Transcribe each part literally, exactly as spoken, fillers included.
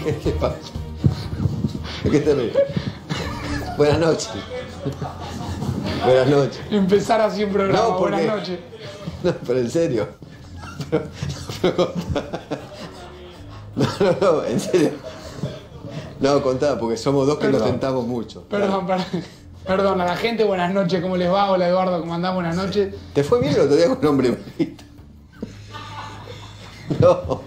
¿Qué pasa? ¿Qué te ríes? Buenas noches. Buenas noches. Empezar así un programa. No, porque... Buenas noches. No, pero en serio. Pero, pero no, no, no, en serio. No, contá, porque somos dos que Perdón. nos tentamos mucho. Perdón, claro. perdón. Perdón a la gente, buenas noches, ¿cómo les va? Hola Eduardo, ¿cómo andás? Buenas noches. ¿Te fue bien el otro día con un hombre bonito? No.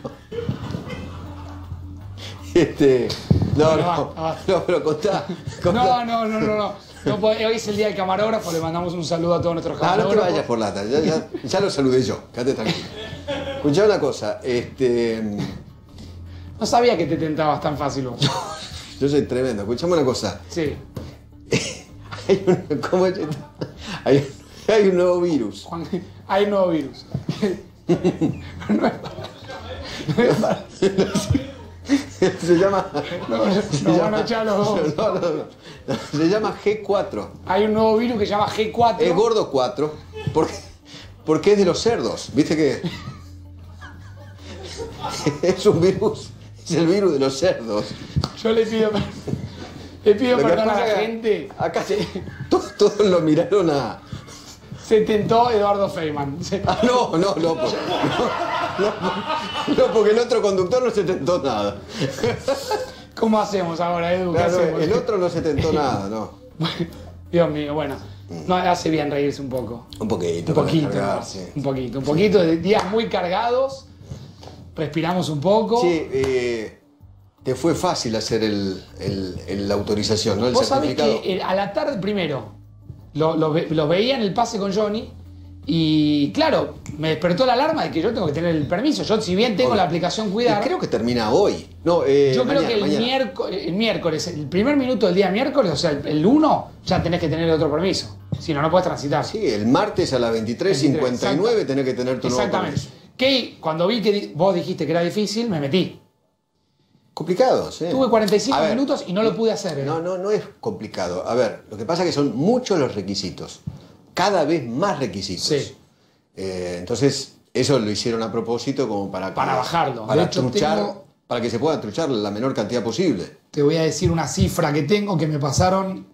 Este. No, bueno, no, basta, basta. no, pero contá, contá. No, no, no, no, no. no puede, hoy es el día del camarógrafo, le mandamos un saludo a todos nuestros Ah, camarógrafos. no te vayas por lata, ya, ya, ya lo saludé yo, quédate tranquilo. Escuchá una cosa, este. No sabía que te tentabas tan fácil vos. Yo soy tremendo, escuchame una cosa. Sí. Hay un, ¿cómo es? Hay, hay un nuevo virus. Juan, hay un nuevo virus. No es para, no es para. Se llama. No, no, se no llama, van a echar los dos. No, no, no, no. Se llama G cuatro. Hay un nuevo virus que se llama G cuatro. Es gordo cuatro. Porque, porque es de los cerdos. ¿Viste que? Es un virus. Es el virus de los cerdos. Yo le pido. Le pido Lo que perdón a pasa la que gente. Acá se, todos, todos lo miraron a. Se tentó Eduardo Feynman. Se... Ah, no, no, no, por- no, no, no, porque el otro conductor no se tentó nada. ¿Cómo hacemos ahora, Edu? ¿Qué Claro, hacemos? el otro no se tentó nada, no. Dios mío, bueno. No hace bien reírse un poco. Un poquito. Un para poquito. descargarse. Un poquito. Un poquito de días muy cargados. Respiramos un poco. Sí, eh, te fue fácil hacer el, el- el- la autorización, ¿no? El Vos sabés certificado. que eh, a la tarde primero lo, lo ve- lo veía en el pase con Johnny y claro, me despertó la alarma de que yo tengo que tener el permiso. Yo, si bien tengo Obvio. la aplicación Y Cuidar, creo que termina hoy. No, eh, yo mañana, creo que el, mañana. miércoles, el miércoles, el primer minuto del día miércoles, o sea, el, el uno, ya tenés que tener el otro permiso. Si no, no puedes transitar. Sí, el martes a las veintitrés cincuenta y nueve tenés que tener tu nuevo Exactamente. permiso. Que cuando vi que di- vos dijiste que era difícil, me metí. Complicado, sí. Tuve cuarenta y cinco A ver, minutos y no lo pude hacer. ¿eh? No, no, no es complicado. A ver, lo que pasa es que son muchos los requisitos. Cada vez más requisitos. Sí. Eh, entonces, eso lo hicieron a propósito como para... que- Para bajarlo. Para De hecho, truchar, tengo- para que se pueda truchar la menor cantidad posible. Te voy a decir una cifra que tengo que me pasaron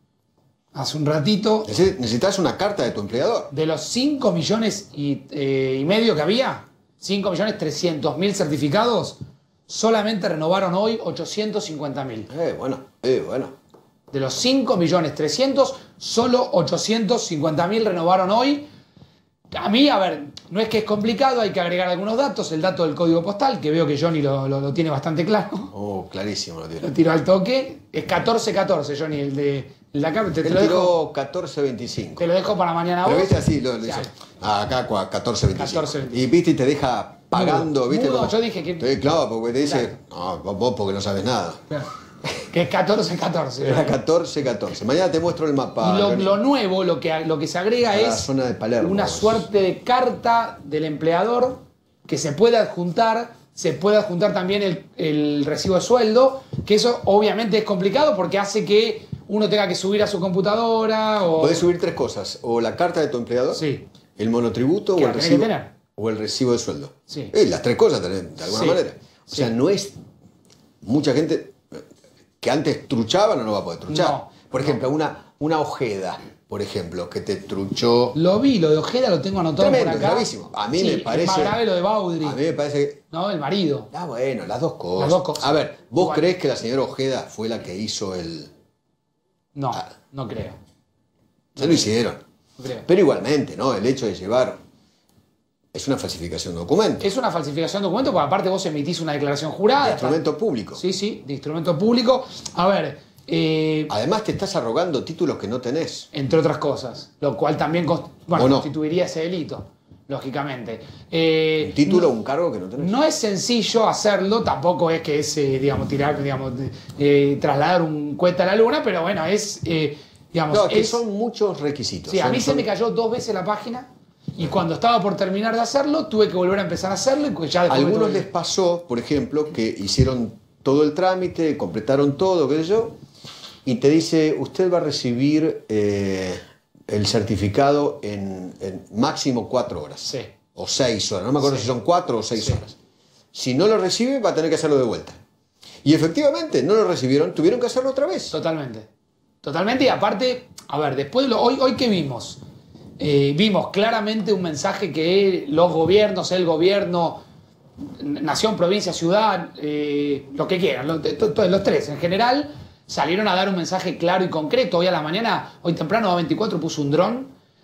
hace un ratito. Neces- Necesitas una carta de tu empleador. De los cinco millones y, eh, y medio que había, cinco millones trescientos mil certificados, solamente renovaron hoy ochocientos cincuenta mil. Eh, bueno, eh, bueno. De los cinco millones trescientos, solo ochocientos cincuenta mil renovaron hoy. A mí, a ver, no es que es complicado, hay que agregar algunos datos. El dato del código postal, que veo que Johnny lo, lo- lo tiene bastante claro. Oh, clarísimo lo tiene. Lo tiro al toque. Es catorce catorce, Johnny, el de, el de acá. Te, te Él lo dejo, tiró catorce veinticinco. te lo dejo para mañana a Pero vos. viste así, lo, lo O sea, dice. Ah, acá cua- catorce veinticinco. catorce veinticinco. Y viste y te deja pagando, Mudo, viste. mudo, como- yo dije que- Sí, claro, porque te dice, Claro. no, vos porque no sabes nada. Que es catorce catorce. Era catorce catorce. Mañana te muestro el mapa. Y lo, Johnny. lo nuevo, lo que, lo que se agrega A la es zona de Palermo, una vos. suerte de carta del empleador que se puede adjuntar, se puede adjuntar también el, el recibo de sueldo, que eso obviamente es complicado porque hace que uno tenga que subir a su computadora o... Podés subir tres cosas, o la carta de tu empleador, Sí. el monotributo Que o la el, tenés que recibo, tener. o el recibo de sueldo. Sí. Eh, las tres cosas tenés, de alguna Sí. manera. O sea, Sí. no es... Mucha gente que antes truchaba no lo va a poder truchar. No, por ejemplo, una, una Ojeda, por ejemplo, que te truchó... Lo vi, lo de Ojeda lo tengo anotado Tremendo, por acá. gravísimo. A mí Sí, me es parece... más grave lo de Baudry, A mí me parece que... ¿no? El marido. Ah, bueno, las dos cosas. Las dos cosas. A ver, ¿vos Igual. creés que la señora Ojeda fue la que hizo el...? No, Ah. no creo. Se lo hicieron. No creo. Pero igualmente, ¿no? El hecho de llevar... Es una falsificación de documento. Es una falsificación de documento porque aparte vos emitís una declaración jurada. De instrumento público. Sí, sí, de instrumento público. A ver, eh, Además te estás arrogando títulos que no tenés. entre otras cosas, lo cual también const- bueno, ¿O no? constituiría ese delito, lógicamente. Eh, Un título o no, un cargo que no tenés. no es sencillo hacerlo, tampoco es que es, eh, digamos, tirar, digamos, eh, trasladar un cohete a la luna, pero bueno, es, eh, digamos, No, que es- son muchos requisitos. Sí, a Son- mí se son- me cayó dos veces la página y cuando estaba por terminar de hacerlo, tuve que volver a empezar a hacerlo y pues ya después me Algunos tuve que- les pasó, por ejemplo, que hicieron todo el trámite, completaron todo, qué sé yo, y te dice, usted va a recibir eh, el certificado en, en máximo cuatro horas. Sí. O seis horas, no me acuerdo Sí. si son cuatro o seis Sí. horas. Si no lo recibe, va a tener que hacerlo de vuelta. Y efectivamente, no lo recibieron, tuvieron que hacerlo otra vez. Totalmente. Totalmente, y aparte, a ver, después, lo, hoy, hoy ¿qué vimos? Eh, vimos claramente un mensaje que los gobiernos, el gobierno, nación, provincia, ciudad, eh, lo que quieran, los, los tres en general, salieron a dar un mensaje claro y concreto. Hoy a la mañana, hoy temprano, A veinticuatro puso un dron.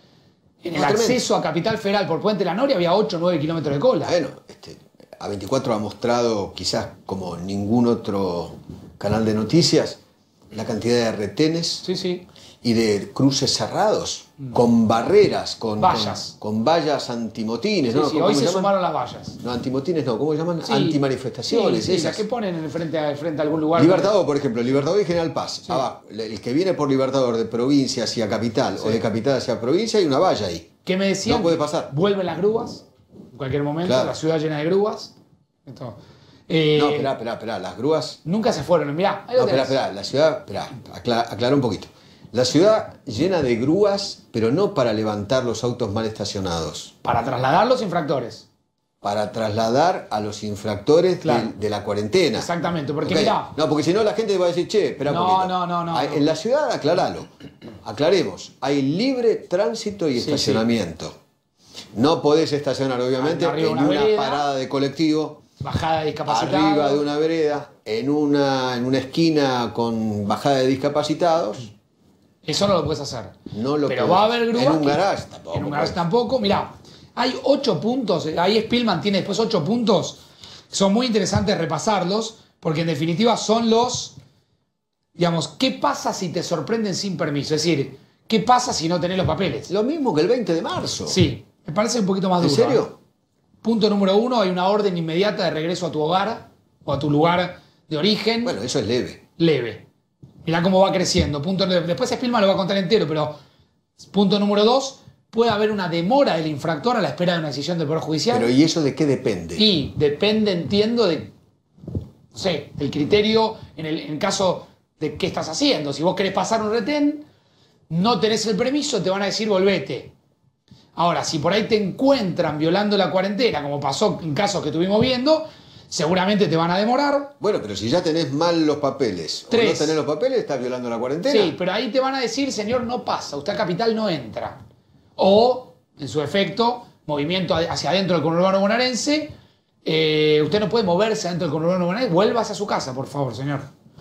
En el acceso a Capital Federal por Puente La Noria había ocho o nueve kilómetros de cola. Bueno, este, A veinticuatro ha mostrado, quizás como ningún otro canal de noticias, la cantidad de retenes sí, sí. y de cruces cerrados, mm. con barreras, con vallas, con, con vallas antimotines. Sí, ¿no? sí, hoy se llaman? sumaron las vallas. No, antimotines no, ¿cómo se llaman? Sí, Antimanifestaciones. Sí, sí, esas. las que ponen en frente a, frente a algún lugar. Libertador, por ejemplo, Libertador y General Paz. Sí. Abajo, el que viene por Libertador de provincia hacia capital sí. o de capital hacia provincia, hay una valla ahí. ¿Qué me decían? No puede pasar. Vuelven las grúas, en cualquier momento, claro. La ciudad llena de grúas. Esto. Eh, no, espera, espera, espera, las grúas... Nunca se fueron, mirá. No, espera, espera, la ciudad, espera, aclara, aclara un poquito. La ciudad llena de grúas, pero no para levantar los autos mal estacionados. Para trasladar los infractores. Para trasladar a los infractores claro. de, de la cuarentena. Exactamente, porque okay. mirá... No, porque si no la gente va a decir, che, espera un no, poquito. No, no, no. En la ciudad, aclaralo. Aclaremos, hay libre tránsito y sí, estacionamiento. Sí. No podés estacionar, obviamente, en una, una parada de colectivo... Bajada de discapacitados. Arriba de una vereda, en una, en una esquina con bajada de discapacitados. Eso no lo puedes hacer. No lo Pero puedes. va a haber grúas. En un garage tampoco. En un garage tampoco. Mirá, hay ocho puntos. Ahí Spillman tiene después ocho puntos. Son muy interesantes repasarlos, porque en definitiva son los, digamos, ¿qué pasa si te sorprenden sin permiso? Es decir, ¿qué pasa si no tenés los papeles? Lo mismo que el veinte de marzo. Sí, me parece un poquito más duro. ¿En serio? ¿eh? Punto número uno, hay una orden inmediata de regreso a tu hogar o a tu lugar de origen. Bueno, eso es leve. Leve. Mirá cómo va creciendo. Punto, después Spillman lo va a contar entero, pero punto número dos, puede haber una demora del infractor a la espera de una decisión del Poder Judicial. Pero ¿y eso de qué depende? Y depende, entiendo, de, no sé, del criterio en el en caso de qué estás haciendo. Si vos querés pasar un retén, no tenés el permiso, te van a decir volvete. Ahora, si por ahí te encuentran violando la cuarentena, como pasó en casos que estuvimos viendo, seguramente te van a demorar. Bueno, pero si ya tenés mal los papeles Tres. o no tenés los papeles, estás violando la cuarentena. Sí, pero ahí te van a decir, señor, no pasa, usted a Capital no entra. O, en su efecto, movimiento hacia adentro del conurbano bonaerense, eh, usted no puede moverse adentro del conurbano bonaerense, vuelvas a su casa, por favor, señor.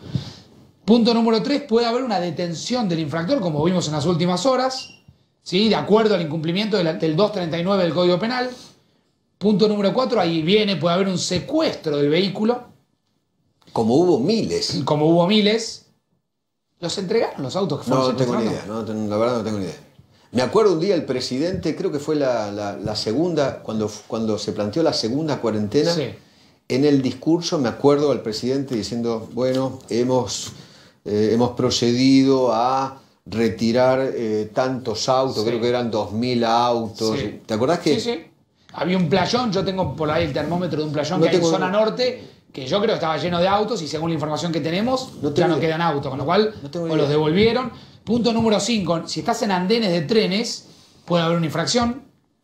Punto número tres, puede haber una detención del infractor, como vimos en las últimas horas, ¿sí? De acuerdo al incumplimiento del doscientos treinta y nueve del Código Penal. Punto número cuatro, ahí viene, puede haber un secuestro del vehículo. Como hubo miles. Como hubo miles. ¿Los entregaron los autos que fueron No, no tengo ni idea, no, la verdad no tengo ni idea. Me acuerdo un día el presidente, creo que fue la, la, la segunda, cuando, cuando se planteó la segunda cuarentena, sí. En el discurso me acuerdo al presidente diciendo, bueno, hemos, eh, hemos procedido a retirar eh, tantos autos, sí. Creo que eran dos mil autos. Sí. ¿Te acordás que...? Sí, sí. Había un playón, yo tengo por ahí el termómetro de un playón no que tengo... hay en zona norte, que yo creo que estaba lleno de autos y según la información que tenemos, no ya no idea. quedan autos, con lo cual no o los devolvieron. Punto número cinco, si estás en andenes de trenes, puede haber una infracción.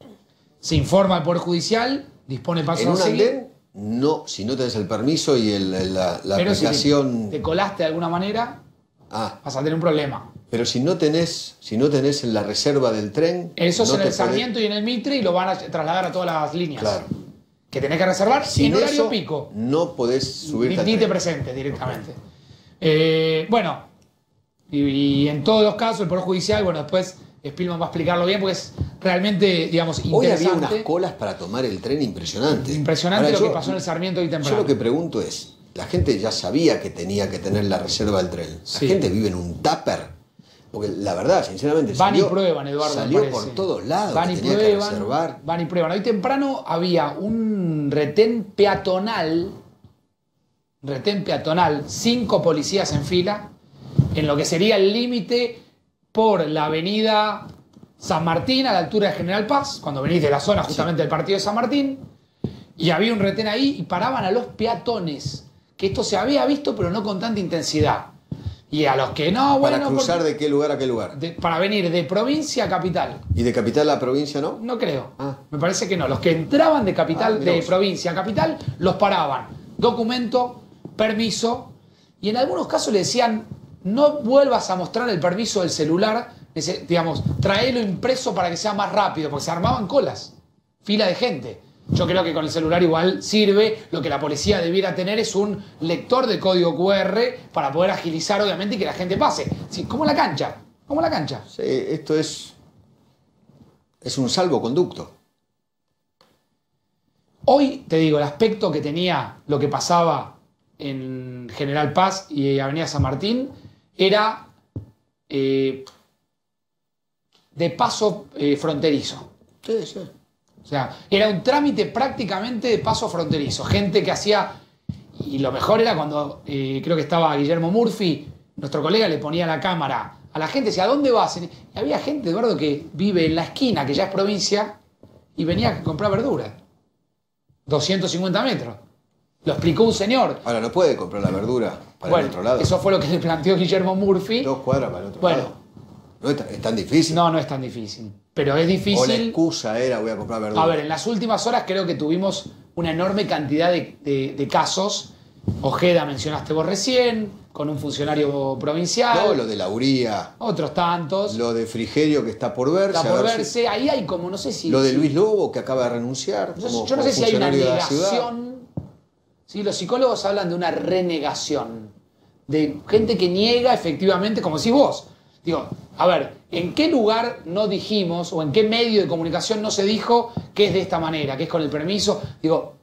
Se informa al Poder Judicial, dispone paso en a un seguir. andén, no, si no tenés el permiso y el, la, la Pero aplicación... si te, te colaste de alguna manera, ah. vas a tener un problema. Pero si no tenés, si no tenés en la reserva del tren... Eso no es en el podés... Sarmiento y en el Mitre y lo van a trasladar a todas las líneas. Claro. Que tenés que reservar Sin en horario eso, pico. No podés subirte Ni, ni te presentes directamente. Okay. Eh, bueno, y, y en todos los casos el Poder Judicial, bueno, después Spillman va a explicarlo bien porque es realmente, digamos, interesante. Hoy había unas colas para tomar el tren impresionante. Impresionante Ahora, lo yo, que pasó en el Sarmiento hoy temprano. Yo lo que pregunto es, la gente ya sabía que tenía que tener la reserva del tren. La sí. gente vive en un tupper. Porque la verdad, sinceramente, van salió, y prueban, Eduardo. Salió por todos lados. Van y tenía prueban, que reservar. Van y prueban. Hoy temprano había un retén peatonal, retén peatonal, cinco policías en fila, en lo que sería el límite por la avenida San Martín, a la altura de General Paz, cuando venís de la zona justamente sí. del partido de San Martín, y había un retén ahí y paraban a los peatones, que esto se había visto pero no con tanta intensidad. Y a los que no, bueno... ¿Para cruzar porque, de qué lugar a qué lugar? De, para venir de provincia a capital. ¿Y de capital a provincia no? No creo. Ah. Me parece que no. Los que entraban de capital, ah, de provincia a capital, los paraban. Documento, permiso, y en algunos casos le decían, no vuelvas a mostrar el permiso del celular, digamos, traelo impreso para que sea más rápido, porque se armaban colas, fila de gente. Yo creo que con el celular igual sirve. Lo que la policía debiera tener es un lector de código cu erre para poder agilizar, obviamente, y que la gente pase. Sí, como la cancha, como la cancha. Sí, esto es, es un salvoconducto. Hoy, te digo, el aspecto que tenía lo que pasaba en General Paz y Avenida San Martín era eh, de paso eh, fronterizo. Sí, sí. O sea, era un trámite prácticamente de paso fronterizo. Gente que hacía... Y lo mejor era cuando eh, creo que estaba Guillermo Murphy, nuestro colega, le ponía la cámara a la gente, decía, ¿a dónde vas? Y había gente, Eduardo, que vive en la esquina, que ya es provincia, y venía a comprar verdura. doscientos cincuenta metros. Lo explicó un señor. Ahora, no puede comprar la verdura para bueno, el otro lado. Eso fue lo que le planteó Guillermo Murphy. Dos cuadras para el otro bueno, lado. No es tan, es tan difícil. No, no es tan difícil. Pero es difícil. O la excusa era voy a comprar verdura. A ver, en las últimas horas creo que tuvimos una enorme cantidad de, de, de casos. Ojeda mencionaste vos recién, con un funcionario provincial. No, lo de la Uría. Otros tantos. Lo de Frigerio que está por verse. Está por a ver verse. si... Ahí hay como, no sé si... Lo de si... Luis Lobo que acaba de renunciar. Yo, como, yo no como sé si hay una funcionario de la ciudad. negación. Sí, los psicólogos hablan de una renegación. De gente que niega efectivamente, como decís vos. Digo, a ver, ¿en qué lugar no dijimos o en qué medio de comunicación no se dijo que es de esta manera, que es con el permiso? Digo,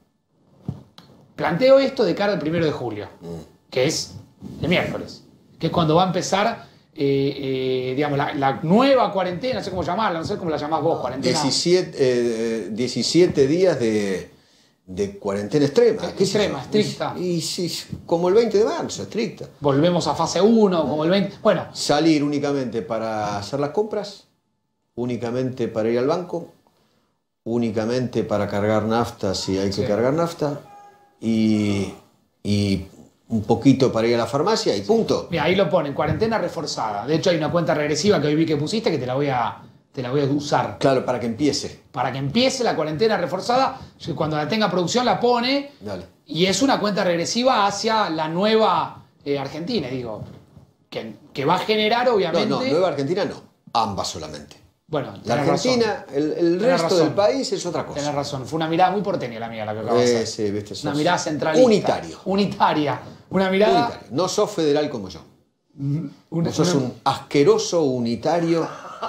planteo esto de cara al primero de julio, mm. que es el miércoles, que es cuando va a empezar, eh, eh, digamos, la, la nueva cuarentena, no sé cómo llamarla, no sé cómo la llamás vos, cuarentena. diecisiete, eh, diecisiete días de, de cuarentena extrema. ¿Qué extrema, estricta. Y, y sí, como el veinte de marzo, estricta. Volvemos a fase uno, como el veinte. Bueno. Salir únicamente para hacer las compras, únicamente para ir al banco, únicamente para cargar nafta si hay que sí. cargar nafta, y, y un poquito para ir a la farmacia y punto. Mira, ahí lo ponen, cuarentena reforzada. De hecho, hay una cuenta regresiva que hoy vi que pusiste que te la voy a, te la voy a usar. Claro, para que empiece. Para que empiece la cuarentena reforzada. Cuando la tenga producción la pone. Dale. Y es una cuenta regresiva hacia la nueva eh, Argentina, digo. Que, que va a generar, obviamente... No, no, nueva Argentina no. Ambas solamente. Bueno, la Argentina, razón. el, el resto razón. del país es otra cosa. Tenés razón. Fue una mirada muy porteña la mía la que acabas de hacer. Sí, viste, una mirada centralista. Unitario. Unitaria. Una mirada... Unitario. No sos federal como yo. Un, Vos sos una... un asqueroso unitario.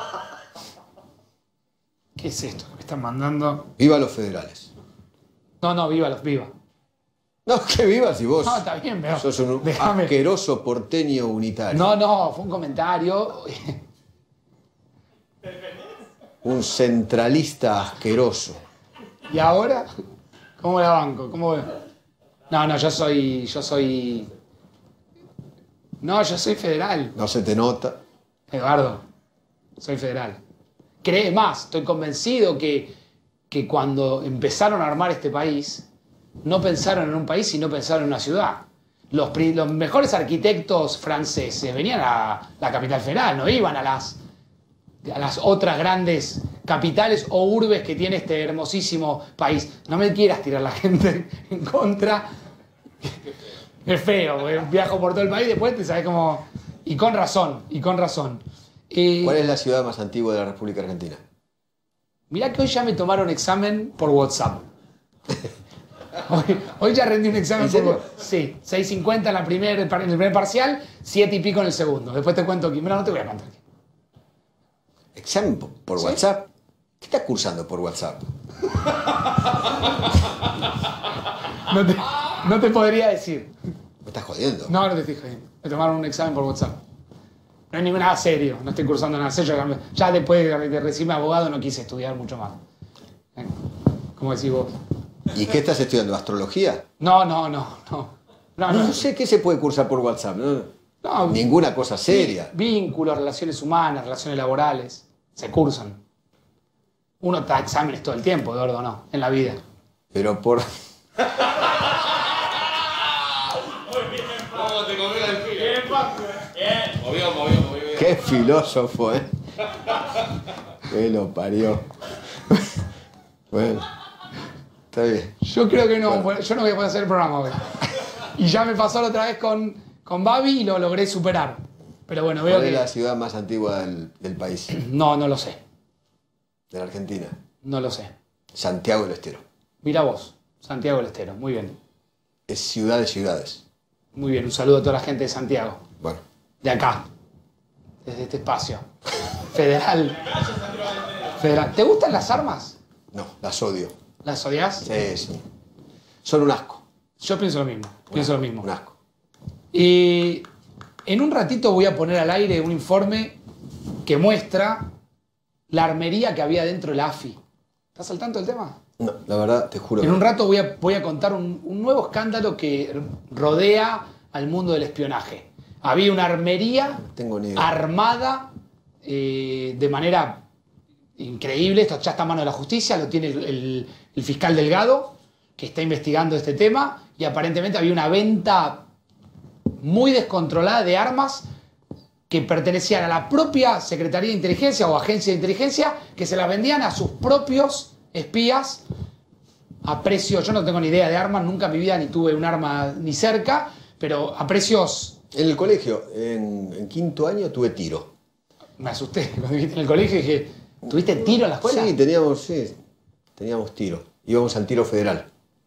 ¿Qué es esto que me están mandando? Viva los federales. No, no, viva los, viva. No, que viva si vos. No, está bien, pero... Sos un déjame. asqueroso porteño unitario. No, no, fue un comentario... Un centralista asqueroso. ¿Y ahora? ¿Cómo la banco? ¿Cómo... No, no, yo soy... Yo soy... No, yo soy federal. No se te nota. Eduardo, soy federal. Crees más, estoy convencido que, que cuando empezaron a armar este país, no pensaron en un país, sino pensaron en una ciudad. Los, los mejores arquitectos franceses venían a la capital federal, no iban a las... a las otras grandes capitales o urbes que tiene este hermosísimo país. No me quieras tirar la gente en contra. Es feo, viajo por todo el país y después te sabes cómo... Y con razón, y con razón. Eh, ¿Cuál es la ciudad más antigua de la República Argentina? Mirá que hoy ya me tomaron examen por WhatsApp. Hoy, hoy ya rendí un examen ¿En serio? por WhatsApp. Sí, seis cincuenta en, la primer, en el primer parcial, siete y pico en el segundo. Después te cuento aquí. Mira, no te voy a contar aquí. ¿Examen por, por ¿Sí? WhatsApp? ¿Qué estás cursando por WhatsApp? No te, no te podría decir. ¿Me estás jodiendo? No, no te estoy jodiendo. Me tomaron un examen por WhatsApp. No es ni nada serio. No estoy cursando nada serio. Ya después de recibirme abogado no quise estudiar mucho más. ¿Eh? ¿Cómo decís vos? ¿Y qué estás estudiando? ¿Astrología? No, no, no. No, no, no, no. sé qué se puede cursar por WhatsApp. No, no, ninguna cosa seria. Vínculos, relaciones humanas, relaciones laborales. Se cursan. Uno da exámenes todo el tiempo, Eduardo, no, en la vida. Pero por... ¿Cómo te comió el filo? Bien, bien. Movió, movió, movió. Qué filósofo, ¿eh? Que lo parió. Bueno, está bien. Yo creo que no, bueno. Yo no voy a poder hacer el programa hoy. Y ya me pasó la otra vez con, con Babi y lo logré superar. Pero bueno, veo ¿Cuál que... es la ciudad más antigua del, del país? No, no lo sé. De la Argentina. No lo sé. Santiago del Estero. Mira vos, Santiago del Estero. Muy bien. Es ciudad de ciudades. Muy bien, un saludo a toda la gente de Santiago. Bueno. De acá. Desde este espacio. Federal. Federal. ¿Te gustan las armas? No, las odio. ¿Las odias? Sí, son, son un asco. Yo pienso lo mismo. Un Pienso asco, lo mismo. Un asco. Y en un ratito voy a poner al aire un informe que muestra la armería que había dentro de la A F I. ¿Estás al tanto del tema? No, la verdad, te juro. En que un rato voy a, voy a contar un, un nuevo escándalo que rodea al mundo del espionaje. Había una armería no tengo ni idea. armada eh, de manera increíble. Esto ya está a mano de la justicia, lo tiene el, el, el fiscal Delgado, que está investigando este tema, y aparentemente había una venta muy descontrolada de armas que pertenecían a la propia Secretaría de Inteligencia o Agencia de Inteligencia, que se las vendían a sus propios espías a precios, yo no tengo ni idea de armas, nunca en mi vida ni tuve un arma ni cerca, pero a precios... En el colegio, en, en quinto año, tuve tiro. Me asusté cuando dijiste en el colegio y dije, ¿tuviste tiro en la escuela? Sí, teníamos, sí, teníamos tiro. Íbamos al tiro federal.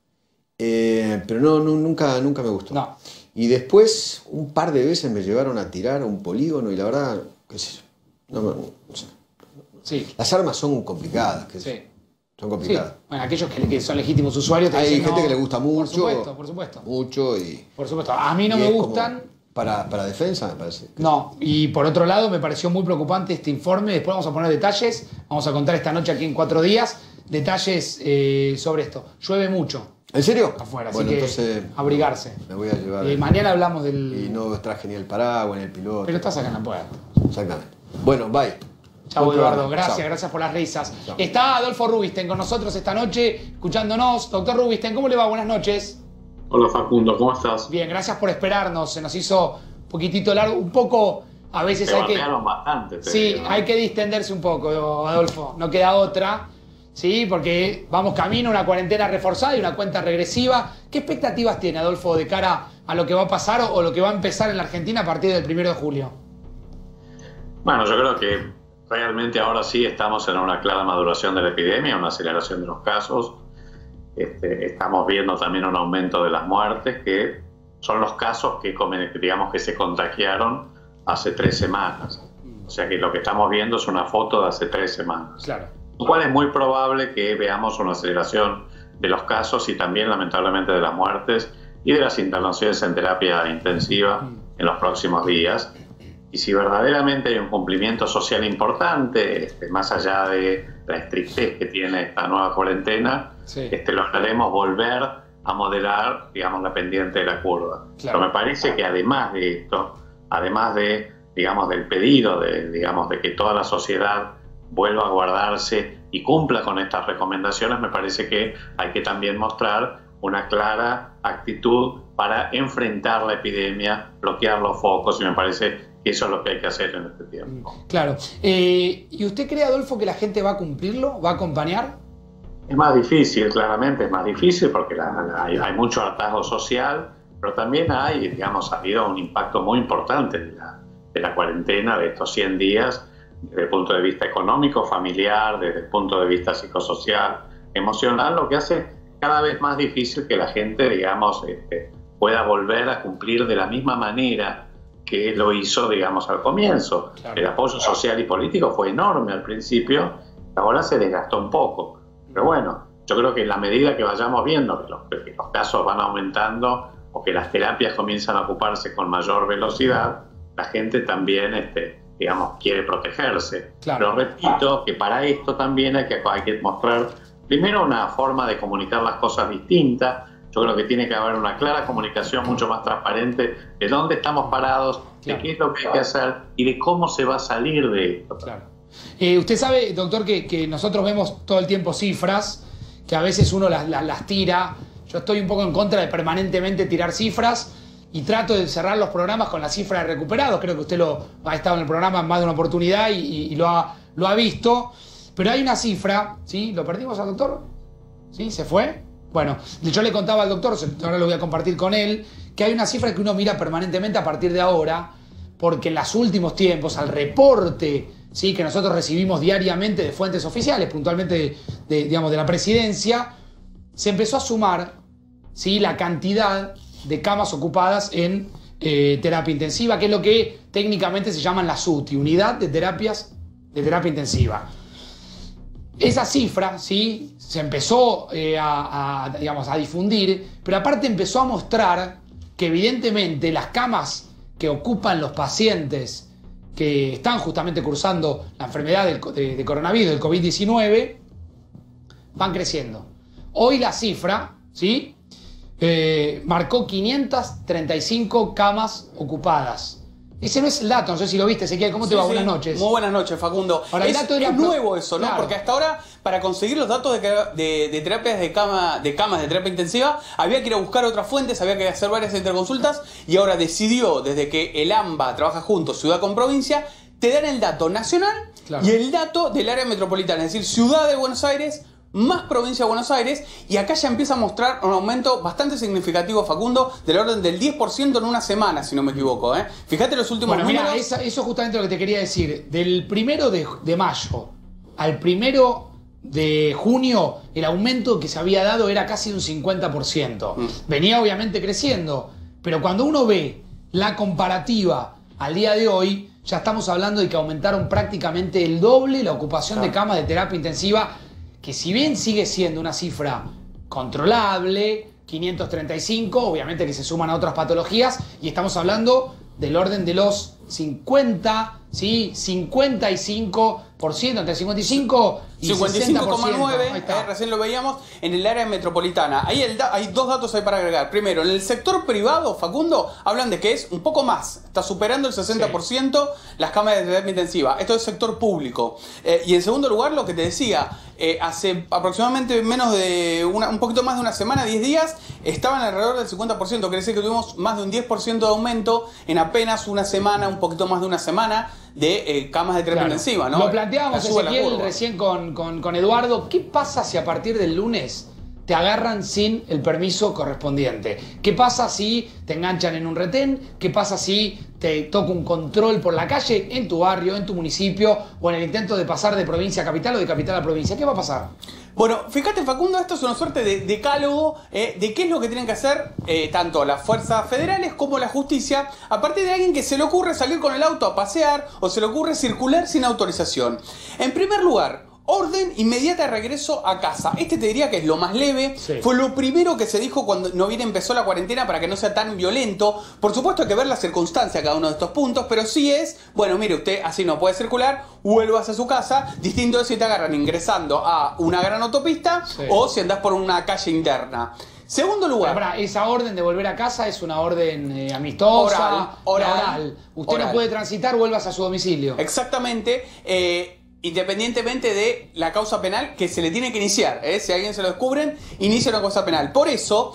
Eh, pero no, no, nunca, nunca me gustó. No. Y después, un par de veces me llevaron a tirar a un polígono y la verdad, qué sé yo, no, no, no sé. Sí. Las armas son complicadas, qué sé yo. Sí. Son Sí. complicadas. Bueno, aquellos que, que son legítimos usuarios te Hay dicen, gente no, que le gusta mucho. Por supuesto, por supuesto. Mucho y... Por supuesto. A mí no y me es como gustan. Para, para defensa, me parece. No, y por otro lado me pareció muy preocupante este informe. Después vamos a poner detalles. Vamos a contar esta noche aquí en cuatro días detalles eh, sobre esto. Llueve mucho ¿En serio? afuera, así Bueno, que entonces abrigarse. me voy a llevar. Eh, mañana hablamos del... Y no traje ni el paraguas ni el piloto. Pero estás acá en la puerta. Exactamente. Bueno, bye. Chao, Buen Eduardo. programa. Gracias, Chao. gracias por las risas. Chao. Está Adolfo Rubinstein con nosotros esta noche, escuchándonos. Doctor Rubinstein, ¿cómo le va? Buenas noches. Hola Facundo, ¿cómo estás? Bien, gracias por esperarnos. Se nos hizo un poquitito largo, un poco, a veces Te hay que... bardearon bastante. te Sí, digo, ¿no? hay que distenderse un poco, Adolfo. No queda otra, ¿sí? Porque vamos camino a una cuarentena reforzada y una cuenta regresiva. ¿Qué expectativas tiene, Adolfo, de cara a lo que va a pasar o, o lo que va a empezar en la Argentina a partir del primero de julio? Bueno, yo creo que realmente ahora sí estamos en una clara maduración de la epidemia, una aceleración de los casos. Este, estamos viendo también un aumento de las muertes, que son los casos que, digamos, que se contagiaron hace tres semanas. O sea que lo que estamos viendo es una foto de hace tres semanas. Claro. Lo cual es muy probable que veamos una aceleración de los casos y también lamentablemente de las muertes y de las internaciones en terapia intensiva en los próximos días. Y si verdaderamente hay un cumplimiento social importante, este, más allá de la estrictez que tiene esta nueva cuarentena, Sí. este, lograremos volver a moderar, digamos, la pendiente de la curva. Claro. Pero me parece que además de esto, además de, digamos, del pedido de, digamos, de que toda la sociedad vuelva a guardarse y cumpla con estas recomendaciones, me parece que hay que también mostrar una clara actitud para enfrentar la epidemia, bloquear los focos, y me parece que eso es lo que hay que hacer en este tiempo. Claro. Eh, ¿Y usted cree, Adolfo, que la gente va a cumplirlo? ¿Va a acompañar? Es más difícil, claramente es más difícil, porque la, la, hay, hay mucho hartazgo social, pero también hay, digamos, ha habido un impacto muy importante de la, de la cuarentena, de estos cien días, desde el punto de vista económico, familiar, desde el punto de vista psicosocial, emocional, lo que hace cada vez más difícil que la gente, digamos, este, pueda volver a cumplir de la misma manera que lo hizo, digamos, al comienzo. Claro. El apoyo social y político fue enorme al principio, ahora se desgastó un poco. Pero bueno, yo creo que en la medida que vayamos viendo que los, que los casos van aumentando o que las terapias comienzan a ocuparse con mayor velocidad, la gente también, este, digamos, quiere protegerse. Claro. Pero repito que para esto también hay que, hay que mostrar primero una forma de comunicar las cosas distinta. Yo creo que tiene que haber una clara comunicación mucho más transparente de dónde estamos parados, Claro. de qué es lo que hay que hacer y de cómo se va a salir de esto. Claro. Eh, usted sabe, doctor, que, que nosotros vemos todo el tiempo cifras, que a veces uno las, las, las tira. Yo estoy un poco en contra de permanentemente tirar cifras y trato de cerrar los programas con la cifra de recuperados. Creo que usted lo, ha estado en el programa en más de una oportunidad y, y, y lo, ha, lo ha visto. Pero hay una cifra, ¿sí? ¿Lo perdimos al doctor? ¿Sí? ¿Se fue? Bueno, yo le contaba al doctor, ahora lo voy a compartir con él, que hay una cifra que uno mira permanentemente a partir de ahora, porque en los últimos tiempos, al reporte, ¿sí?, que nosotros recibimos diariamente de fuentes oficiales, puntualmente de, de, digamos, de la presidencia, se empezó a sumar, ¿sí?, la cantidad de camas ocupadas en eh, terapia intensiva, que es lo que técnicamente se llaman las U T I, Unidad de Terapias de Terapia Intensiva. Esa cifra, ¿sí?, se empezó eh, a, a, digamos, a difundir, pero aparte empezó a mostrar que evidentemente las camas que ocupan los pacientes que están justamente cursando la enfermedad del, de, de coronavirus, del COVID diecinueve, van creciendo. Hoy la cifra, ¿sí?, eh, marcó quinientas treinta y cinco camas ocupadas. Ese no es el dato, no sé si lo viste, Ezequiel. ¿Cómo te Sí, va? sí. Buenas noches. Muy buenas noches, Facundo. Ahora, el es dato era- es nuevo eso, ¿no? Claro. Porque hasta ahora, para conseguir los datos de, de, de terapias de, cama, de camas de terapia intensiva, había que ir a buscar otras fuentes, había que hacer varias interconsultas, y ahora decidió, desde que el AMBA trabaja juntos, ciudad con provincia, te dan el dato nacional, claro, y el dato del área metropolitana, es decir, ciudad de Buenos Aires más provincia de Buenos Aires, y acá ya empieza a mostrar un aumento bastante significativo, Facundo, del orden del diez por ciento en una semana, si no me equivoco, ¿eh? Fíjate los últimos Bueno, números. mira, esa, eso es justamente lo que te quería decir. Del primero de, de mayo al primero de junio, el aumento que se había dado era casi de un cincuenta por ciento. Mm. Venía obviamente creciendo, pero cuando uno ve la comparativa al día de hoy, ya estamos hablando de que aumentaron prácticamente el doble la ocupación claro. de camas de terapia intensiva, que si bien sigue siendo una cifra controlable, quinientos treinta y cinco, obviamente que se suman a otras patologías, y estamos hablando del orden de los cincuenta, ¿sí? cincuenta y cinco por ciento, entre cincuenta y cinco y cincuenta y cinco coma nueve, eh, recién lo veíamos, en el área metropolitana. Ahí el da, hay dos datos ahí para agregar. Primero, en el sector privado, Facundo, hablan de que es un poco más, está superando el sesenta por ciento sí. las camas de terapia intensiva. Esto es sector público. Eh, y en segundo lugar, lo que te decía, eh, hace aproximadamente menos de una, un poquito más de una semana, diez días, estaban alrededor del cincuenta por ciento. Quiere decir que tuvimos más de un diez por ciento de aumento en apenas una semana, un poquito más de una semana, de eh, camas de terapia claro. intensiva, ¿no? Lo planteábamos, Ezequiel, recién con, con, con Eduardo. ¿Qué pasa si a partir del lunes te agarran sin el permiso correspondiente? ¿Qué pasa si te enganchan en un retén? ¿Qué pasa si te toca un control por la calle en tu barrio, en tu municipio, o en el intento de pasar de provincia a capital o de capital a provincia? ¿Qué va a pasar? Bueno, fíjate, Facundo, esto es una suerte de decálogo eh, de qué es lo que tienen que hacer eh, tanto las fuerzas federales como la justicia a partir de alguien que se le ocurre salir con el auto a pasear o se le ocurre circular sin autorización. En primer lugar, orden inmediata de regreso a casa. Este te diría que es lo más leve. Sí. Fue lo primero que se dijo cuando no bien empezó la cuarentena para que no sea tan violento. Por supuesto hay que ver la circunstancia a cada uno de estos puntos, pero sí es, bueno, mire, usted así no puede circular, vuelvas a su casa. Distinto es si te agarran ingresando a una gran autopista sí. o si andás por una calle interna. Segundo lugar. Pero, pero, esa orden de volver a casa es una orden eh, amistosa, oral. oral. oral. Usted oral. no puede transitar, vuelvas a su domicilio. Exactamente. Eh, Independientemente de la causa penal que se le tiene que iniciar, ¿eh? Si a alguien se lo descubren, inicia una causa penal. Por eso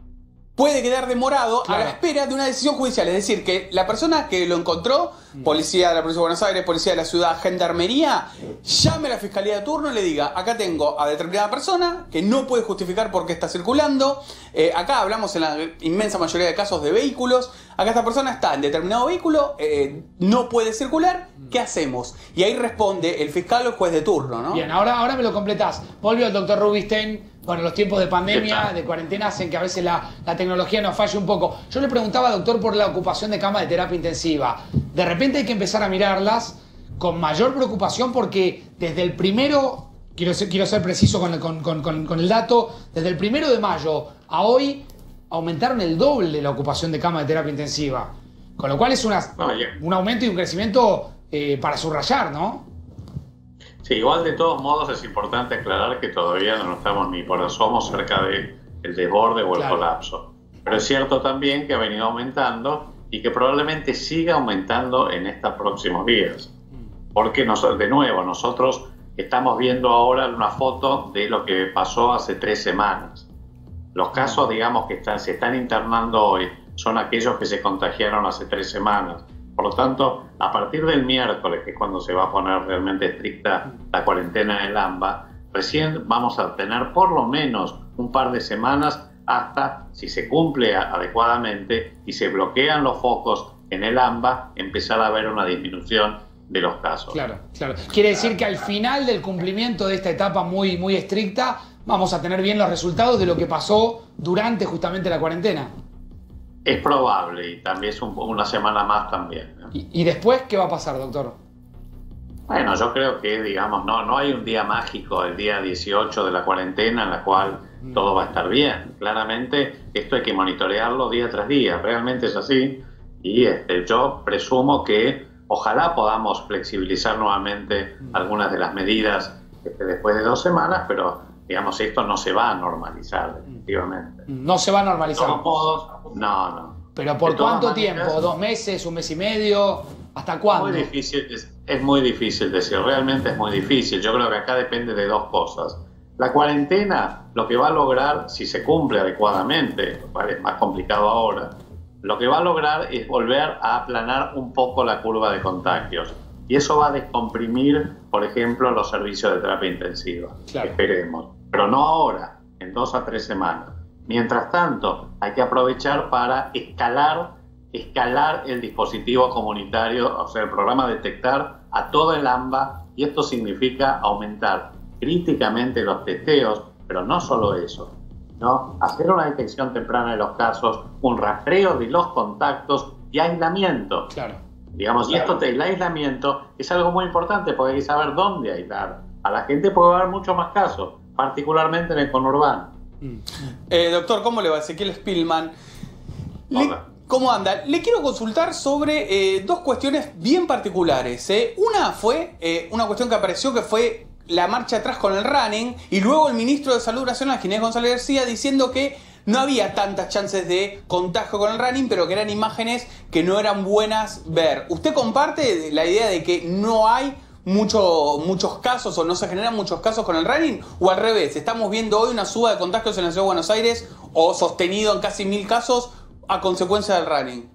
puede quedar demorado claro. a la espera de una decisión judicial. Es decir, que la persona que lo encontró, policía de la provincia de Buenos Aires, policía de la ciudad, gendarmería, llame a la fiscalía de turno y le diga: acá tengo a determinada persona que no puede justificar por qué está circulando. Eh, acá hablamos en la inmensa mayoría de casos de vehículos. Acá esta persona está en determinado vehículo, eh, no puede circular. ¿Qué hacemos? Y ahí responde el fiscal o el juez de turno, ¿no? Bien, ahora, ahora me lo completás. Volvió el doctor Rubinstein. Bueno, los tiempos de pandemia, de cuarentena, hacen que a veces la, la tecnología nos falle un poco. Yo le preguntaba, doctor, por la ocupación de camas de terapia intensiva. De repente hay que empezar a mirarlas con mayor preocupación porque desde el primero, quiero ser, quiero ser preciso con, con, con, con, con el dato, desde el primero de mayo a hoy aumentaron el doble la ocupación de camas de terapia intensiva. Con lo cual es una, no, un aumento y un crecimiento eh, para subrayar, ¿no? Sí, igual de todos modos es importante aclarar que todavía no estamos ni por asomo cerca del desborde o el claro. colapso. Pero es cierto también que ha venido aumentando y que probablemente siga aumentando en estos próximos días. Porque nos, de nuevo, nosotros estamos viendo ahora una foto de lo que pasó hace tres semanas. Los casos, digamos, que están, se están internando hoy son aquellos que se contagiaron hace tres semanas. Por lo tanto, a partir del miércoles, que es cuando se va a poner realmente estricta la cuarentena en el AMBA, recién vamos a tener por lo menos un par de semanas hasta, si se cumple adecuadamente y se bloquean los focos en el AMBA, empezar a ver una disminución de los casos. Claro, claro. Quiere decir que al final del cumplimiento de esta etapa muy, muy estricta, vamos a tener bien los resultados de lo que pasó durante justamente la cuarentena. Es probable, y también es un, una semana más también, ¿no? ¿Y, y después qué va a pasar, doctor? Bueno, yo creo que, digamos, no, no hay un día mágico, el día dieciocho de la cuarentena, en la cual todo va a estar bien. Claramente, esto hay que monitorearlo día tras día, realmente es así. Y este, yo presumo que ojalá podamos flexibilizar nuevamente algunas de las medidas este, después de dos semanas, pero, digamos, esto no se va a normalizar definitivamente. No se va a normalizar. De todos modos, no, no. ¿Pero por De todas cuánto maneras, tiempo? ¿Dos meses? ¿Un mes y medio? ¿Hasta cuándo? Muy difícil, es, es muy difícil decir, realmente es muy difícil. Yo creo que acá depende de dos cosas. La cuarentena, lo que va a lograr, si se cumple adecuadamente, lo cual es más complicado ahora, lo que va a lograr es volver a aplanar un poco la curva de contagios. Y eso va a descomprimir, por ejemplo, los servicios de terapia intensiva. Claro. Esperemos. Pero no ahora, en dos a tres semanas. Mientras tanto, hay que aprovechar para escalar, escalar el dispositivo comunitario, o sea, el programa Detectar a todo el AMBA, y esto significa aumentar críticamente los testeos, pero no solo eso, ¿no? Hacer una detección temprana de los casos, un rastreo de los contactos y aislamiento. Claro. Digamos, claro. Y esto, el aislamiento es algo muy importante porque hay que saber dónde aislar a la gente, porque va a haber muchos más casos, particularmente en el conurbano. Eh, doctor, ¿cómo le va? Ezequiel Spillman. Le, ¿Cómo anda? Le quiero consultar sobre eh, dos cuestiones bien particulares. ¿eh? Una fue eh, una cuestión que apareció que fue la marcha atrás con el running, y luego el ministro de Salud Nacional, Ginés González García, diciendo que no había tantas chances de contagio con el running, pero que eran imágenes que no eran buenas ver. ¿Usted comparte la idea de que no hay mucho, muchos casos o no se generan muchos casos con el running? ¿O al revés, estamos viendo hoy una suba de contagios en la Ciudad de Buenos Aires o sostenido en casi mil casos a consecuencia del running?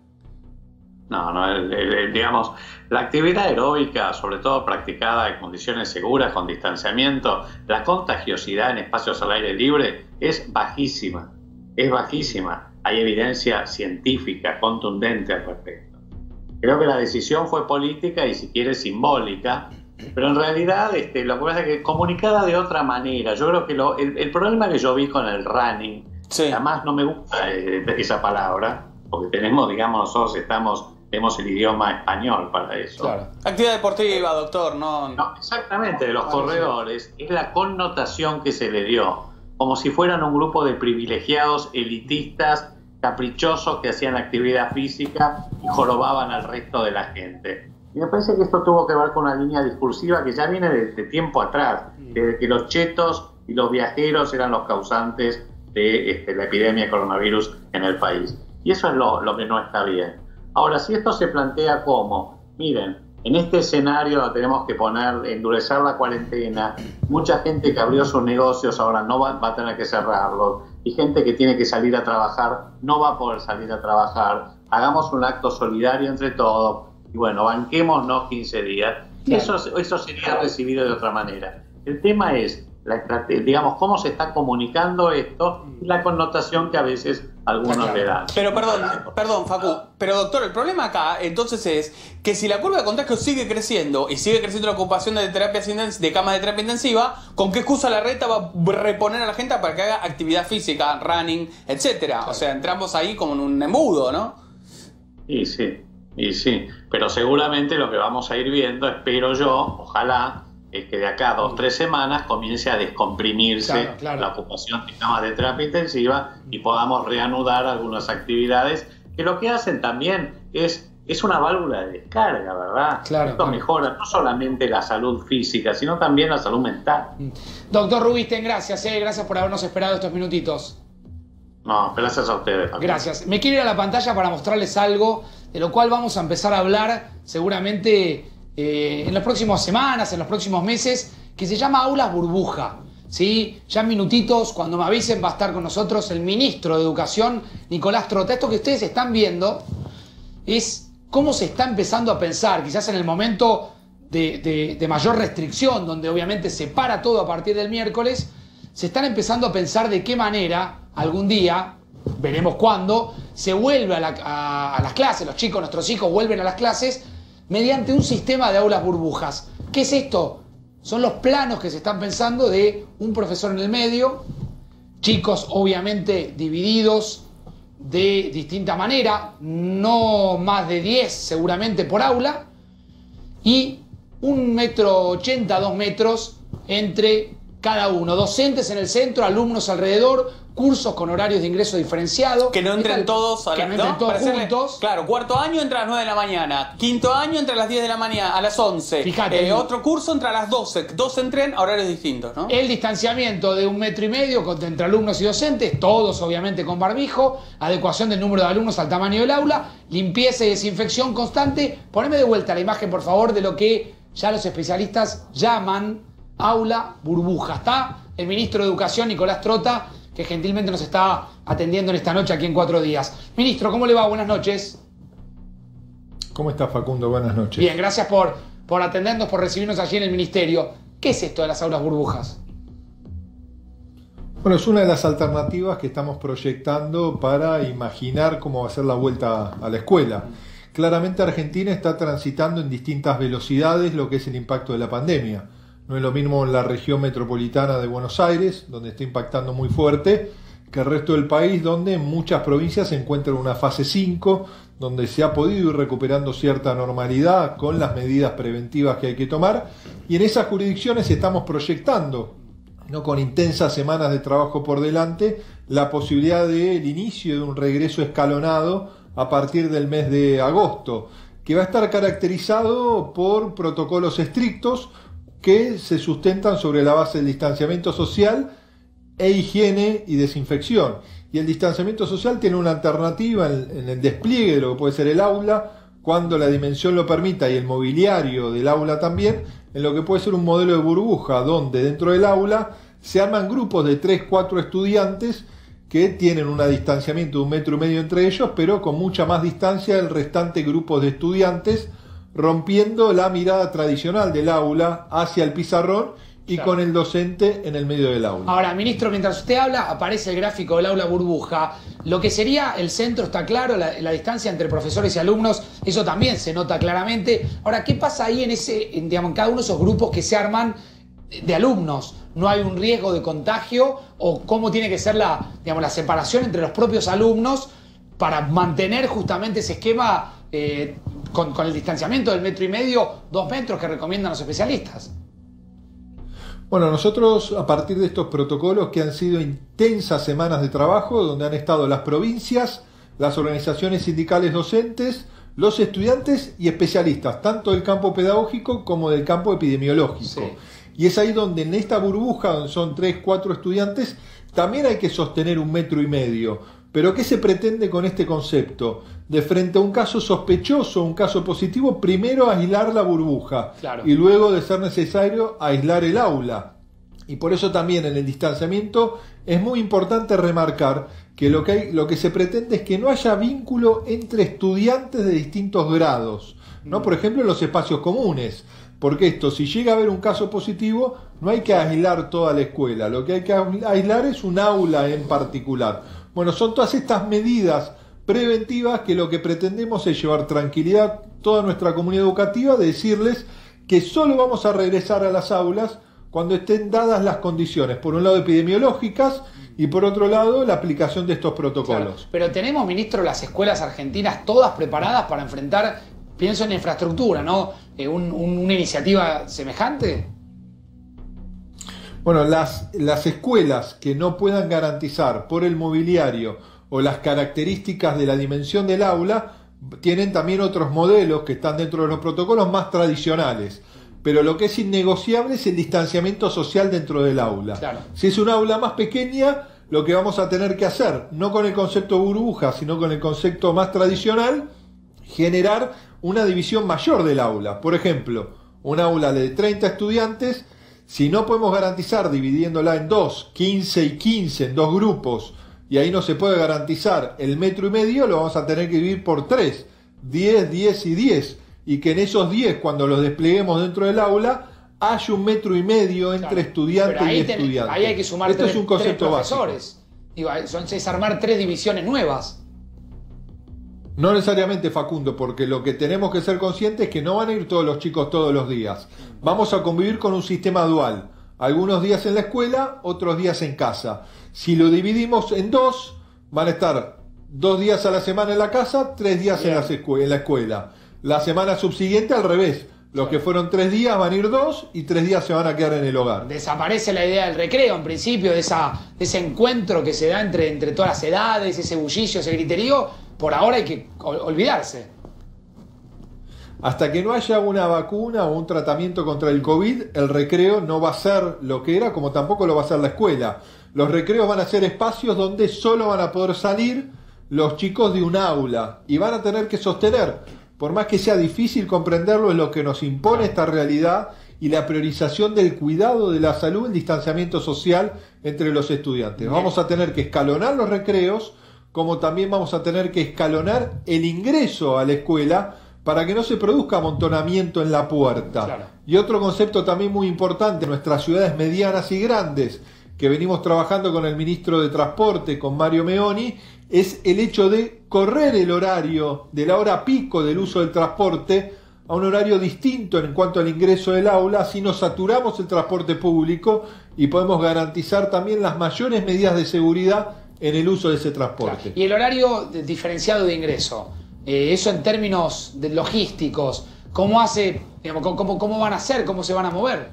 No, no, el, el, el, digamos, la actividad aeróbica, sobre todo practicada en condiciones seguras, con distanciamiento, la contagiosidad en espacios al aire libre es bajísima, es bajísima. Hay evidencia científica contundente al respecto. Creo que la decisión fue política y, si quiere, simbólica, pero en realidad este, lo que pasa es que comunicada de otra manera. Yo creo que lo, el, el problema que yo vi con el running, sí. Además no me gusta eh, esa palabra, porque tenemos, digamos, nosotros estamos, tenemos el idioma español para eso. Claro. Actividad deportiva, doctor, no... no exactamente, de los corredores, es la connotación que se le dio, como si fueran un grupo de privilegiados elitistas, caprichosos, que hacían actividad física y jorobaban al resto de la gente. Y me parece que esto tuvo que ver con una línea discursiva que ya viene de, de tiempo atrás, desde que los chetos y los viajeros eran los causantes de este, la epidemia de coronavirus en el país. Y eso es lo, lo que no está bien. Ahora, si esto se plantea como, miren, en este escenario tenemos que poner, endurecer la cuarentena, mucha gente que abrió sus negocios ahora no va, va a tener que cerrarlos, y gente que tiene que salir a trabajar no va a poder salir a trabajar, hagamos un acto solidario entre todos, y bueno, banquémonos quince días, y eso, eso sería recibido de otra manera. El tema es, la digamos, cómo se está comunicando esto y la connotación que a veces algunos claro. le dan. Pero perdón, perdón, Facu, pero doctor, el problema acá entonces es que si la curva de contagio sigue creciendo y sigue creciendo la ocupación de terapias de camas de terapia intensiva, ¿con qué excusa la reta va a reponer a la gente para que haga actividad física, running, etcétera? Claro. O sea, entramos ahí como en un embudo, ¿no? Y sí, y sí, pero seguramente lo que vamos a ir viendo, espero yo, ojalá, es que de acá a dos o tres semanas comience a descomprimirse claro, claro. la ocupación de camas de terapia intensiva y podamos reanudar algunas actividades que lo que hacen también es, es una válvula de descarga, ¿verdad? Claro, Esto claro. mejora no solamente la salud física, sino también la salud mental. Doctor Rubinstein, gracias, eh, gracias por habernos esperado estos minutitos. No, gracias a ustedes también. Gracias. Me quiero ir a la pantalla para mostrarles algo de lo cual vamos a empezar a hablar seguramente... Eh, en las próximas semanas, en los próximos meses, que se llama Aulas Burbuja. ¿Sí? Ya en minutitos, cuando me avisen, va a estar con nosotros el ministro de Educación, Nicolás Trota. Esto que ustedes están viendo es cómo se está empezando a pensar, quizás en el momento de, de, de mayor restricción, donde obviamente se para todo a partir del miércoles, se están empezando a pensar de qué manera algún día, veremos cuándo, se vuelve a, la, a, a las clases, los chicos, nuestros hijos vuelven a las clases mediante un sistema de aulas burbujas. ¿Qué es esto? Son los planos que se están pensando de un profesor en el medio, chicos obviamente divididos de distinta manera, no más de diez seguramente por aula, y un metro ochenta, dos metros entre cada uno, docentes en el centro, alumnos alrededor, cursos con horarios de ingreso diferenciado. Que no entren Esta, todos a que las no entren ¿no? todos Para hacerle- juntos. Claro, cuarto año entra a las nueve de la mañana, quinto año entra a las diez de la mañana, a las once. Fíjate. Eh, otro curso entra a las doce, dos entren a horarios distintos, ¿no? El distanciamiento de un metro y medio con- entre alumnos y docentes, todos obviamente con barbijo, adecuación del número de alumnos al tamaño del aula, limpieza y desinfección constante. Poneme de vuelta la imagen, por favor, de lo que ya los especialistas llaman aula burbuja. Está el ministro de Educación, Nicolás Trota, que gentilmente nos está atendiendo en esta noche aquí en Cuatro Días. Ministro, ¿cómo le va? Buenas noches. ¿Cómo está, Facundo? Buenas noches. Bien, gracias por, por atendernos, por recibirnos allí en el ministerio. ¿Qué es esto de las aulas burbujas? Bueno, es una de las alternativas que estamos proyectando para imaginar cómo va a ser la vuelta a la escuela. Claramente Argentina está transitando en distintas velocidades lo que es el impacto de la pandemia. No es lo mismo en la región metropolitana de Buenos Aires, donde está impactando muy fuerte, que el resto del país, donde en muchas provincias se encuentra en una fase cinco, donde se ha podido ir recuperando cierta normalidad con las medidas preventivas que hay que tomar, y en esas jurisdicciones estamos proyectando, no con intensas semanas de trabajo por delante, la posibilidad del inicio de un regreso escalonado a partir del mes de agosto, que va a estar caracterizado por protocolos estrictos que se sustentan sobre la base del distanciamiento social e higiene y desinfección. Y el distanciamiento social tiene una alternativa en, en el despliegue de lo que puede ser el aula, cuando la dimensión lo permita y el mobiliario del aula también, en lo que puede ser un modelo de burbuja, donde dentro del aula se arman grupos de tres, cuatro estudiantes que tienen un distanciamiento de un metro y medio entre ellos, pero con mucha más distancia del restante grupo de estudiantes, rompiendo la mirada tradicional del aula hacia el pizarrón y Claro. con el docente en el medio del aula. Ahora, ministro, mientras usted habla, aparece el gráfico del aula burbuja. Lo que sería el centro está claro, la, la distancia entre profesores y alumnos, eso también se nota claramente. Ahora, ¿qué pasa ahí en ese, en, digamos, en cada uno de esos grupos que se arman de alumnos? ¿No hay un riesgo de contagio? ¿O cómo tiene que ser la, digamos, la separación entre los propios alumnos para mantener justamente ese esquema eh, con, con el distanciamiento del metro y medio, dos metros que recomiendan los especialistas? Bueno, nosotros a partir de estos protocolos que han sido intensas semanas de trabajo, donde han estado las provincias, las organizaciones sindicales docentes, los estudiantes y especialistas, tanto del campo pedagógico como del campo epidemiológico. Sí. Y es ahí donde en esta burbuja, donde son tres, cuatro estudiantes, también hay que sostener un metro y medio. Pero ¿qué se pretende con este concepto? De frente a un caso sospechoso, un caso positivo, primero aislar la burbuja, Claro. y luego, de ser necesario, aislar el aula. Y por eso también en el distanciamiento es muy importante remarcar que lo que, hay, lo que se pretende es que no haya vínculo entre estudiantes de distintos grados, ¿no? Por ejemplo, en los espacios comunes. Porque esto, si llega a haber un caso positivo, no hay que aislar toda la escuela. Lo que hay que aislar es un aula en particular. Bueno, son todas estas medidas preventivas que lo que pretendemos es llevar tranquilidad a toda nuestra comunidad educativa, de decirles que solo vamos a regresar a las aulas cuando estén dadas las condiciones, por un lado epidemiológicas y por otro lado la aplicación de estos protocolos. Claro. Pero tenemos, ministro, las escuelas argentinas todas preparadas para enfrentar, pienso en infraestructura, ¿no? Eh, un- un- una iniciativa semejante. Bueno, las, las escuelas que no puedan garantizar por el mobiliario o las características de la dimensión del aula tienen también otros modelos que están dentro de los protocolos más tradicionales. Pero lo que es innegociable es el distanciamiento social dentro del aula. Claro. Si es un aula más pequeña, lo que vamos a tener que hacer, no con el concepto burbuja, sino con el concepto más tradicional, generar una división mayor del aula. Por ejemplo, un aula de treinta estudiantes, si no podemos garantizar dividiéndola en dos, quince y quince, en dos grupos, y ahí no se puede garantizar el metro y medio, lo vamos a tener que dividir por tres, diez, diez y diez, y que en esos diez, cuando los despleguemos dentro del aula, haya un metro y medio entre Claro. estudiante Pero ahí y ten- estudiante. ahí hay que sumar Esto tres, es un concepto tres básico. profesores. Digo, son, es armar tres divisiones nuevas. No necesariamente, Facundo, porque lo que tenemos que ser conscientes es que no van a ir todos los chicos todos los días. Vamos a convivir con un sistema dual. Algunos días en la escuela, otros días en casa. Si lo dividimos en dos, van a estar dos días a la semana en la casa, tres días en la, en la escuela. La semana subsiguiente al revés. Los que fueron tres días van a ir dos y tres días se van a quedar en el hogar. Desaparece la idea del recreo, en principio, de, esa, de ese encuentro que se da entre, entre todas las edades, ese bullicio, ese griterío. Por ahora hay que olvidarse. Hasta que no haya una vacuna o un tratamiento contra el COVID, el recreo no va a ser lo que era, como tampoco lo va a ser la escuela. Los recreos van a ser espacios donde solo van a poder salir los chicos de un aula y van a tener que sostener, por más que sea difícil comprenderlo, es lo que nos impone esta realidad y la priorización del cuidado de la salud, el distanciamiento social entre los estudiantes. Vamos a tener que escalonar los recreos, como también vamos a tener que escalonar el ingreso a la escuela para que no se produzca amontonamiento en la puerta. Claro. Y otro concepto también muy importante en nuestras ciudades medianas y grandes, que venimos trabajando con el ministro de Transporte, con Mario Meoni, es el hecho de correr el horario de la hora pico del uso del transporte a un horario distinto en cuanto al ingreso del aula, así no saturamos el transporte público y podemos garantizar también las mayores medidas de seguridad en el uso de ese transporte. Claro. Y el horario diferenciado de ingreso, eh, eso en términos de logísticos, ¿cómo hace, digamos, cómo, cómo van a hacer, cómo se van a mover?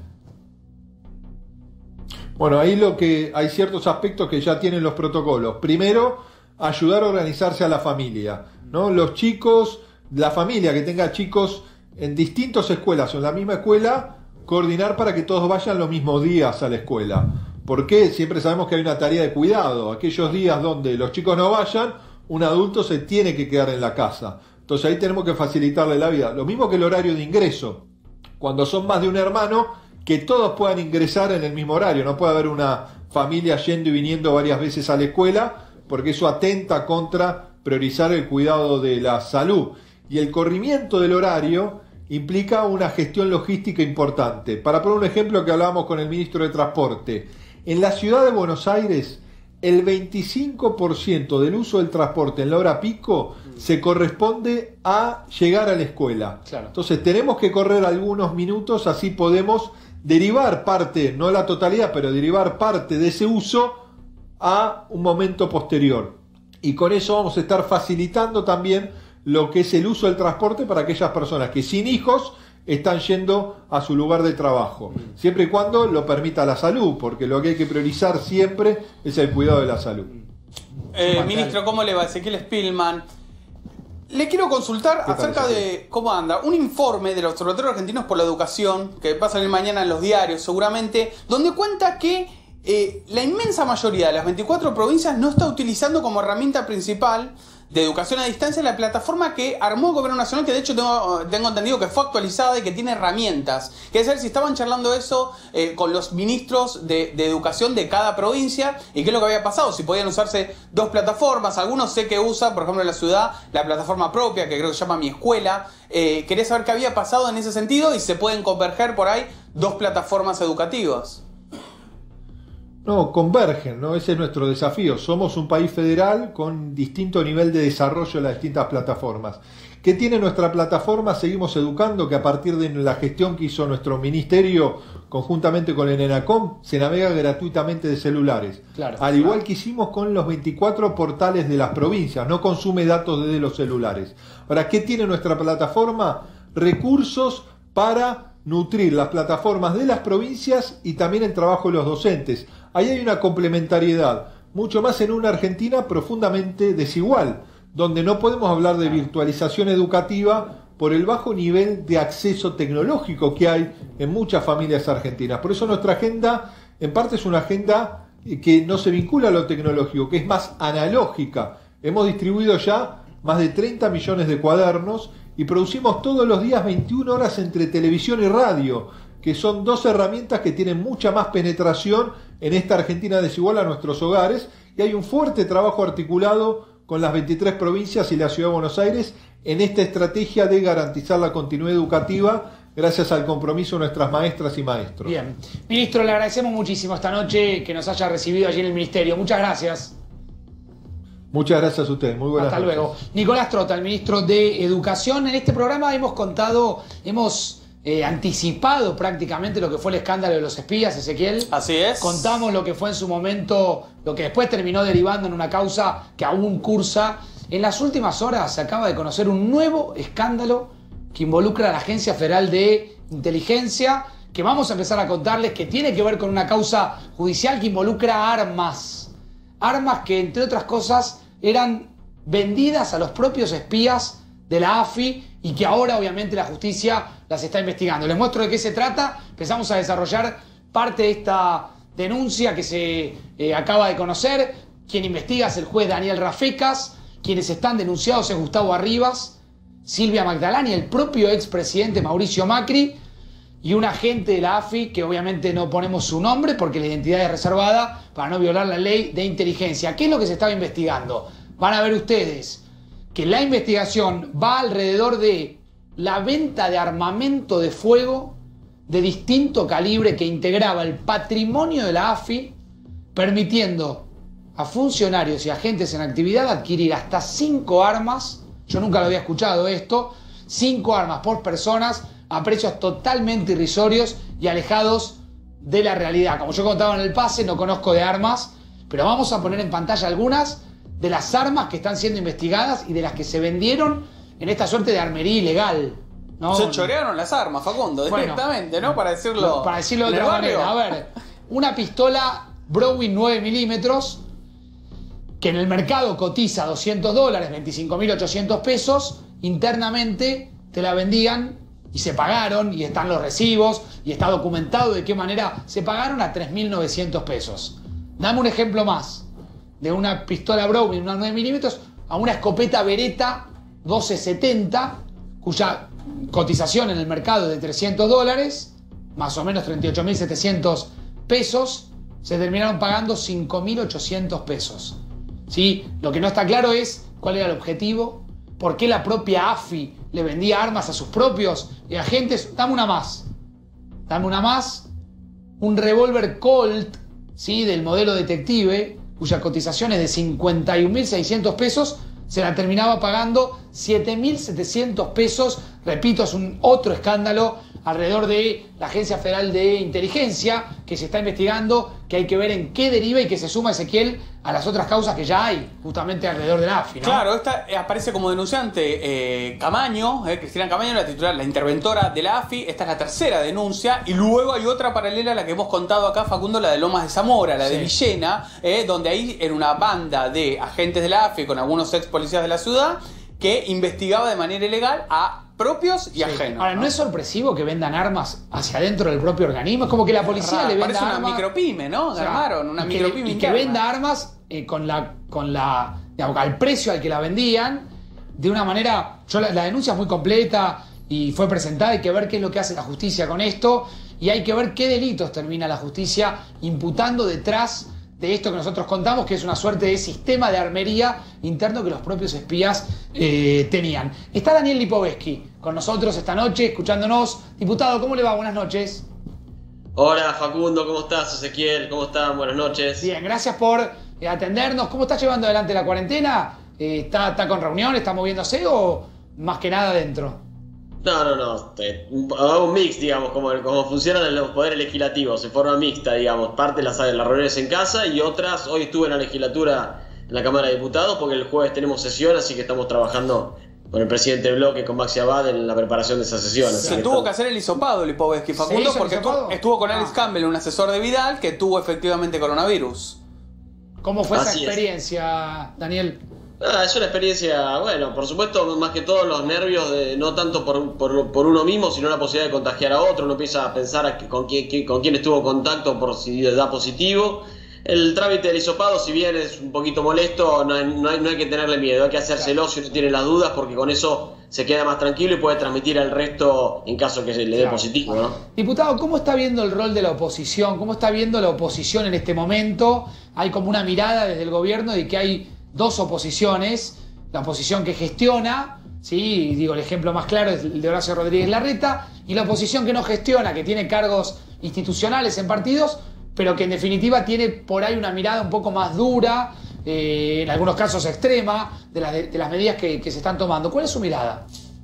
Bueno, ahí lo que hay ciertos aspectos que ya tienen los protocolos. Primero, ayudar a organizarse a la familia, ¿no? Los chicos, la familia que tenga chicos en distintas escuelas o en la misma escuela, coordinar para que todos vayan los mismos días a la escuela. Porque siempre sabemos que hay una tarea de cuidado. Aquellos días donde los chicos no vayan, un adulto se tiene que quedar en la casa. Entonces ahí tenemos que facilitarle la vida. Lo mismo que el horario de ingreso. Cuando son más de un hermano, que todos puedan ingresar en el mismo horario. No puede haber una familia yendo y viniendo varias veces a la escuela, porque eso atenta contra priorizar el cuidado de la salud. Y el corrimiento del horario implica una gestión logística importante. Para poner un ejemplo que hablábamos con el ministro de Transporte, en la ciudad de Buenos Aires, el veinticinco por ciento del uso del transporte en la hora pico se corresponde a llegar a la escuela. Claro. Entonces tenemos que correr algunos minutos, así podemos derivar parte, no la totalidad, pero derivar parte de ese uso a un momento posterior. Y con eso vamos a estar facilitando también lo que es el uso del transporte para aquellas personas que sin hijos están yendo a su lugar de trabajo, siempre y cuando lo permita la salud, porque lo que hay que priorizar siempre es el cuidado de la salud. Eh, ministro, ¿cómo le va? Ezequiel Spillman. Le quiero consultar acerca de cómo anda un informe del Observatorio Argentinos por la Educación, que va a salir mañana en los diarios seguramente, donde cuenta que eh, la inmensa mayoría de las veinticuatro provincias no está utilizando como herramienta principal de educación a distancia la plataforma que armó el Gobierno Nacional, que de hecho tengo, tengo entendido que fue actualizada y que tiene herramientas. Quería saber si estaban charlando eso eh, con los ministros de, de educación de cada provincia y qué es lo que había pasado, si podían usarse dos plataformas. Algunos sé que usan, por ejemplo en la ciudad, la plataforma propia, que creo que se llama Mi Escuela. Eh, quería saber qué había pasado en ese sentido y si se pueden converger por ahí dos plataformas educativas. No, convergen, ¿no? Ese es nuestro desafío. Somos un país federal con distinto nivel de desarrollo de las distintas plataformas. ¿Qué tiene nuestra plataforma? Seguimos Educando, que a partir de la gestión que hizo nuestro ministerio conjuntamente con el ENACOM, se navega gratuitamente de celulares. Claro, Al igual claro. que hicimos con los veinticuatro portales de las provincias, no consume datos desde los celulares. Ahora, ¿qué tiene nuestra plataforma? Recursos para nutrir las plataformas de las provincias y también el trabajo de los docentes. Ahí hay una complementariedad, mucho más en una Argentina profundamente desigual, donde no podemos hablar de virtualización educativa por el bajo nivel de acceso tecnológico que hay en muchas familias argentinas. Por eso nuestra agenda, en parte, es una agenda que no se vincula a lo tecnológico, que es más analógica. Hemos distribuido ya más de treinta millones de cuadernos y producimos todos los días veintiuna horas entre televisión y radio, que son dos herramientas que tienen mucha más penetración en esta Argentina desigual a nuestros hogares, y hay un fuerte trabajo articulado con las veintitrés provincias y la Ciudad de Buenos Aires en esta estrategia de garantizar la continuidad educativa gracias al compromiso de nuestras maestras y maestros. Bien. Ministro, le agradecemos muchísimo esta noche que nos haya recibido allí en el Ministerio. Muchas gracias. Muchas gracias a usted, muy buenas Hasta noches. luego. Nicolás Trota, el ministro de Educación. En este programa hemos contado, hemos eh, anticipado prácticamente lo que fue el escándalo de los espías, Ezequiel. Así es. Contamos lo que fue en su momento, lo que después terminó derivando en una causa que aún cursa. En las últimas horas se acaba de conocer un nuevo escándalo que involucra a la Agencia Federal de Inteligencia, que vamos a empezar a contarles, que tiene que ver con una causa judicial que involucra armas. Armas que, entre otras cosas, eran vendidas a los propios espías de la A F I y que ahora, obviamente, la justicia las está investigando. Les muestro de qué se trata. Empezamos a desarrollar parte de esta denuncia que se eh, acaba de conocer. Quien investiga es el juez Daniel Rafecas. Quienes están denunciados es Gustavo Arribas, Silvia Magdalani, el propio expresidente Mauricio Macri y un agente de la A F I que obviamente no ponemos su nombre porque la identidad es reservada para no violar la ley de inteligencia. ¿Qué es lo que se estaba investigando? Van a ver ustedes que la investigación va alrededor de la venta de armamento de fuego de distinto calibre que integraba el patrimonio de la A F I, permitiendo a funcionarios y agentes en actividad adquirir hasta cinco armas. Yo nunca lo había escuchado esto. Cinco armas por personas a precios totalmente irrisorios y alejados de la realidad. Como yo contaba en el pase, no conozco de armas, pero vamos a poner en pantalla algunas de las armas que están siendo investigadas y de las que se vendieron en esta suerte de armería ilegal, ¿no? Se chorearon las armas, Facundo, Bueno, directamente, ¿no? Para decirlo, para decirlo de en el otra barrio. manera. A ver, una pistola Browning nueve milímetros que en el mercado cotiza doscientos dólares, veinticinco mil ochocientos pesos, internamente te la vendían y se pagaron, y están los recibos, y está documentado de qué manera se pagaron, a tres mil novecientos pesos. Dame un ejemplo más de una pistola Browning, una nueve milímetros, a una escopeta Beretta doce setenta, cuya cotización en el mercado es de trescientos dólares, más o menos treinta y ocho mil setecientos pesos, se terminaron pagando cinco mil ochocientos pesos. ¿Sí? Lo que no está claro es cuál era el objetivo, por qué la propia A F I le vendía armas a sus propios agentes. Dame una más. Dame una más. Un revólver Colt, ¿sí?, del modelo detective, cuya cotización es de cincuenta y un mil seiscientos pesos, se la terminaba pagando siete mil setecientos pesos. Repito, es un otro escándalo alrededor de la Agencia Federal de Inteligencia que se está investigando, que hay que ver en qué deriva y que se suma, Ezequiel, a las otras causas que ya hay justamente alrededor de la A F I, ¿no? Claro, esta eh, aparece como denunciante eh, Camaño, eh, Cristina Camaño, la titular, la interventora de la A F I. Esta es la tercera denuncia, y luego hay otra paralela a la que hemos contado acá, Facundo, la de Lomas de Zamora, la de Sí. Villena, eh, donde ahí era una banda de agentes de la A F I con algunos ex policías de la ciudad que investigaba de manera ilegal a propios y Sí. ajenos. Ahora, ¿no es sorpresivo que vendan armas hacia adentro del propio organismo? Es como que la policía Raro, le venda parece una armas... micropyme, ¿no? O sea, Armaron una y que, micropyme y que interna. venda armas eh, con la, con la, digamos, al precio al que la vendían, de una manera... Yo la, la denuncia es muy completa y fue presentada, hay que ver qué es lo que hace la justicia con esto, y hay que ver qué delitos termina la justicia imputando detrás de esto que nosotros contamos, que es una suerte de sistema de armería interno que los propios espías eh, tenían. Está Daniel Lipovetsky con nosotros esta noche, escuchándonos. Diputado, ¿cómo le va? Buenas noches. Hola Facundo, ¿cómo estás? Ezequiel, ¿cómo están? Buenas noches. Bien, gracias por eh, atendernos. ¿Cómo está llevando adelante la cuarentena? Eh, ¿está, ¿Está con reuniones? ¿Está moviéndose o más que nada dentro? No, no, no, te- un, un mix, digamos, como, como funcionan los poderes legislativos, en forma mixta, digamos. Parte las, las reuniones en casa y otras, hoy estuve en la legislatura, en la Cámara de Diputados, porque el jueves tenemos sesión, así que estamos trabajando con el presidente del bloque, con Maxi Abad, en la preparación de esa sesión. Así Se que tuvo estamos- que hacer el hisopado, Lipovetsky, ¿Se Facundo, hizo el porque hisopado? estuvo, estuvo con Ah. Alex Campbell, un asesor de Vidal, que tuvo efectivamente coronavirus. ¿Cómo fue esa Así es. experiencia, Daniel? Ah, es una experiencia, bueno, por supuesto, más que todo los nervios, de, no tanto por, por, por uno mismo, sino la posibilidad de contagiar a otro. Uno empieza a pensar a que- con, quién, quién- con quién estuvo en contacto por si da positivo. El trámite del hisopado, si bien es un poquito molesto, no hay, no hay, no hay que tenerle miedo, hay que hacérselo si uno tiene las dudas, porque con eso se queda más tranquilo y puede transmitir al resto en caso que se le dé Claro. positivo, ¿no? Diputado, ¿cómo está viendo el rol de la oposición? ¿Cómo está viendo la oposición en este momento? Hay como una mirada desde el gobierno de que hay dos oposiciones. La oposición que gestiona, ¿sí? Digo, el ejemplo más claro es el de Horacio Rodríguez Larreta, y la oposición que no gestiona, que tiene cargos institucionales en partidos, pero que en definitiva tiene por ahí una mirada un poco más dura, eh, en algunos casos extrema, de, la, de, de las medidas que, que se están tomando. ¿Cuál es su mirada?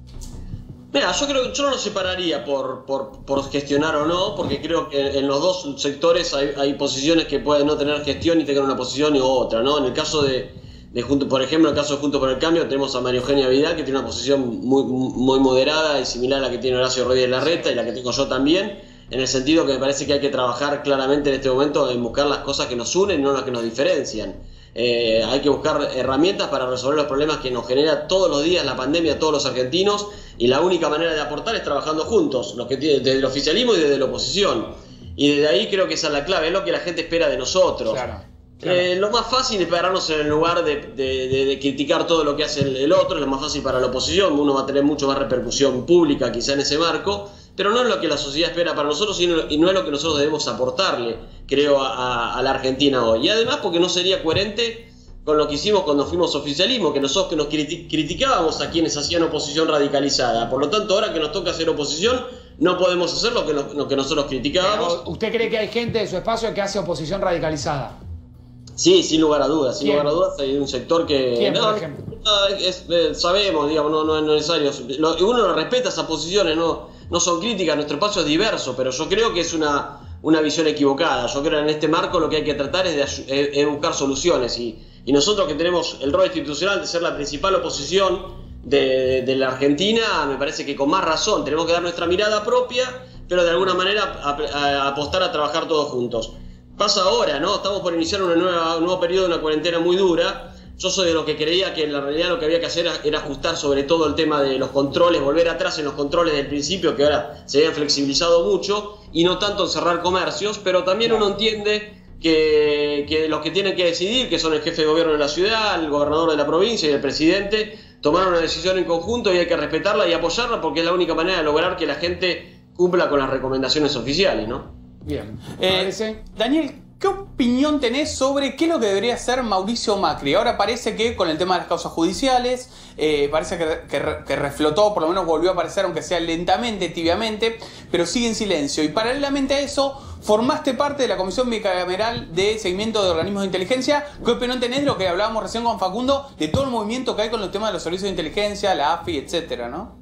Mira, yo creo que yo no lo separaría por, por, por gestionar o no, porque creo que en los dos sectores hay, hay posiciones que pueden no tener gestión y tener una posición u otra, ¿no? En el caso de, de Junto, por ejemplo, en el caso de Juntos por el Cambio, tenemos a María Eugenia Vidal, que tiene una posición muy, muy moderada y similar a la que tiene Horacio Rodríguez Larreta y la que tengo yo también, en el sentido que me parece que hay que trabajar claramente en este momento en buscar las cosas que nos unen y no las que nos diferencian. Eh, hay que buscar herramientas para resolver los problemas que nos genera todos los días la pandemia a todos los argentinos, y la única manera de aportar es trabajando juntos, los que tienen, desde el oficialismo y desde la oposición. Y desde ahí creo que esa es la clave, es lo que la gente espera de nosotros. Claro, claro. Eh, lo más fácil es pararnos en el lugar de, de, de, de criticar todo lo que hace el, el otro, es lo más fácil para la oposición, uno va a tener mucho más repercusión pública quizá en ese marco, pero no es lo que la sociedad espera para nosotros y no, y no es lo que nosotros debemos aportarle, creo, a, a la Argentina hoy. Y además porque no sería coherente con lo que hicimos cuando fuimos oficialismo, que nosotros que nos criti criticábamos a quienes hacían oposición radicalizada. Por lo tanto, ahora que nos toca hacer oposición, no podemos hacer lo que, no, lo que nosotros criticábamos. Pero, ¿usted cree que hay gente de su espacio que hace oposición radicalizada? Sí, sin lugar a dudas, sin ¿Quién? lugar a dudas hay un sector que... ¿Quién, no, por ejemplo? no, es, eh, sabemos, digamos, no, no es necesario. Lo, uno respeta esas posiciones, no, no son críticas, nuestro espacio es diverso, pero yo creo que es una, una visión equivocada. Yo creo que en este marco lo que hay que tratar es de es, es buscar soluciones y, y nosotros que tenemos el rol institucional de ser la principal oposición de, de la Argentina, me parece que con más razón tenemos que dar nuestra mirada propia, pero de alguna manera a, a, a apostar a trabajar todos juntos. Pasa ahora, ¿no? Estamos por iniciar una nueva, un nuevo periodo de una cuarentena muy dura. Yo soy de los que creía que en la realidad lo que había que hacer era, era ajustar sobre todo el tema de los controles, volver atrás en los controles del principio, que ahora se habían flexibilizado mucho, y no tanto en cerrar comercios, pero también uno entiende que, que los que tienen que decidir, que son el jefe de gobierno de la ciudad, el gobernador de la provincia y el presidente, tomaron una decisión en conjunto y hay que respetarla y apoyarla porque es la única manera de lograr que la gente cumpla con las recomendaciones oficiales, ¿no? Bien. Eh, Daniel, ¿qué opinión tenés sobre qué es lo que debería hacer Mauricio Macri? Ahora parece que con el tema de las causas judiciales, eh, parece que, que, que reflotó, por lo menos volvió a aparecer, aunque sea lentamente, tibiamente, pero sigue en silencio. Y paralelamente a eso, formaste parte de la Comisión Bicameral de Seguimiento de Organismos de Inteligencia. ¿Qué opinión tenés de lo que hablábamos recién con Facundo, de todo el movimiento que hay con el tema de los servicios de inteligencia, la A F I, etcétera, ¿no?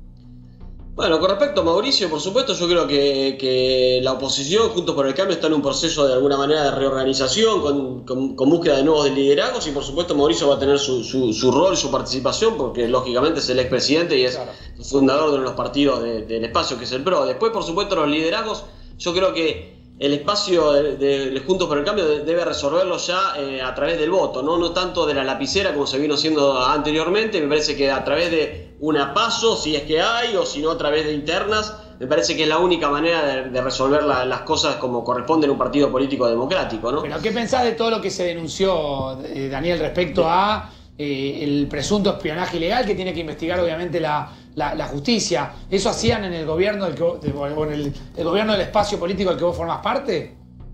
Bueno, con respecto a Mauricio, por supuesto, yo creo que, que la oposición, Juntos por el Cambio, está en un proceso de alguna manera de reorganización, con, con, con búsqueda de nuevos liderazgos, y por supuesto Mauricio va a tener su, su, su rol, su participación, porque lógicamente es el expresidente y es claro. el fundador de uno de los partidos de, del espacio, que es el P R O. Después, por supuesto, los liderazgos, yo creo que el espacio de, de, de Juntos por el Cambio debe resolverlo ya eh, a través del voto, ¿no? no tanto de la lapicera como se vino haciendo anteriormente. Me parece que a través de una PASO, si es que hay, o si no a través de internas, me parece que es la única manera de, de resolver la, las cosas como corresponde en un partido político democrático, ¿no? Pero ¿qué pensás de todo lo que se denunció, eh, Daniel, respecto a eh, el presunto espionaje ilegal que tiene que investigar obviamente la, la, la justicia? ¿Eso hacían en el gobierno del que vos, de, o en el, el gobierno del espacio político del que vos formás parte?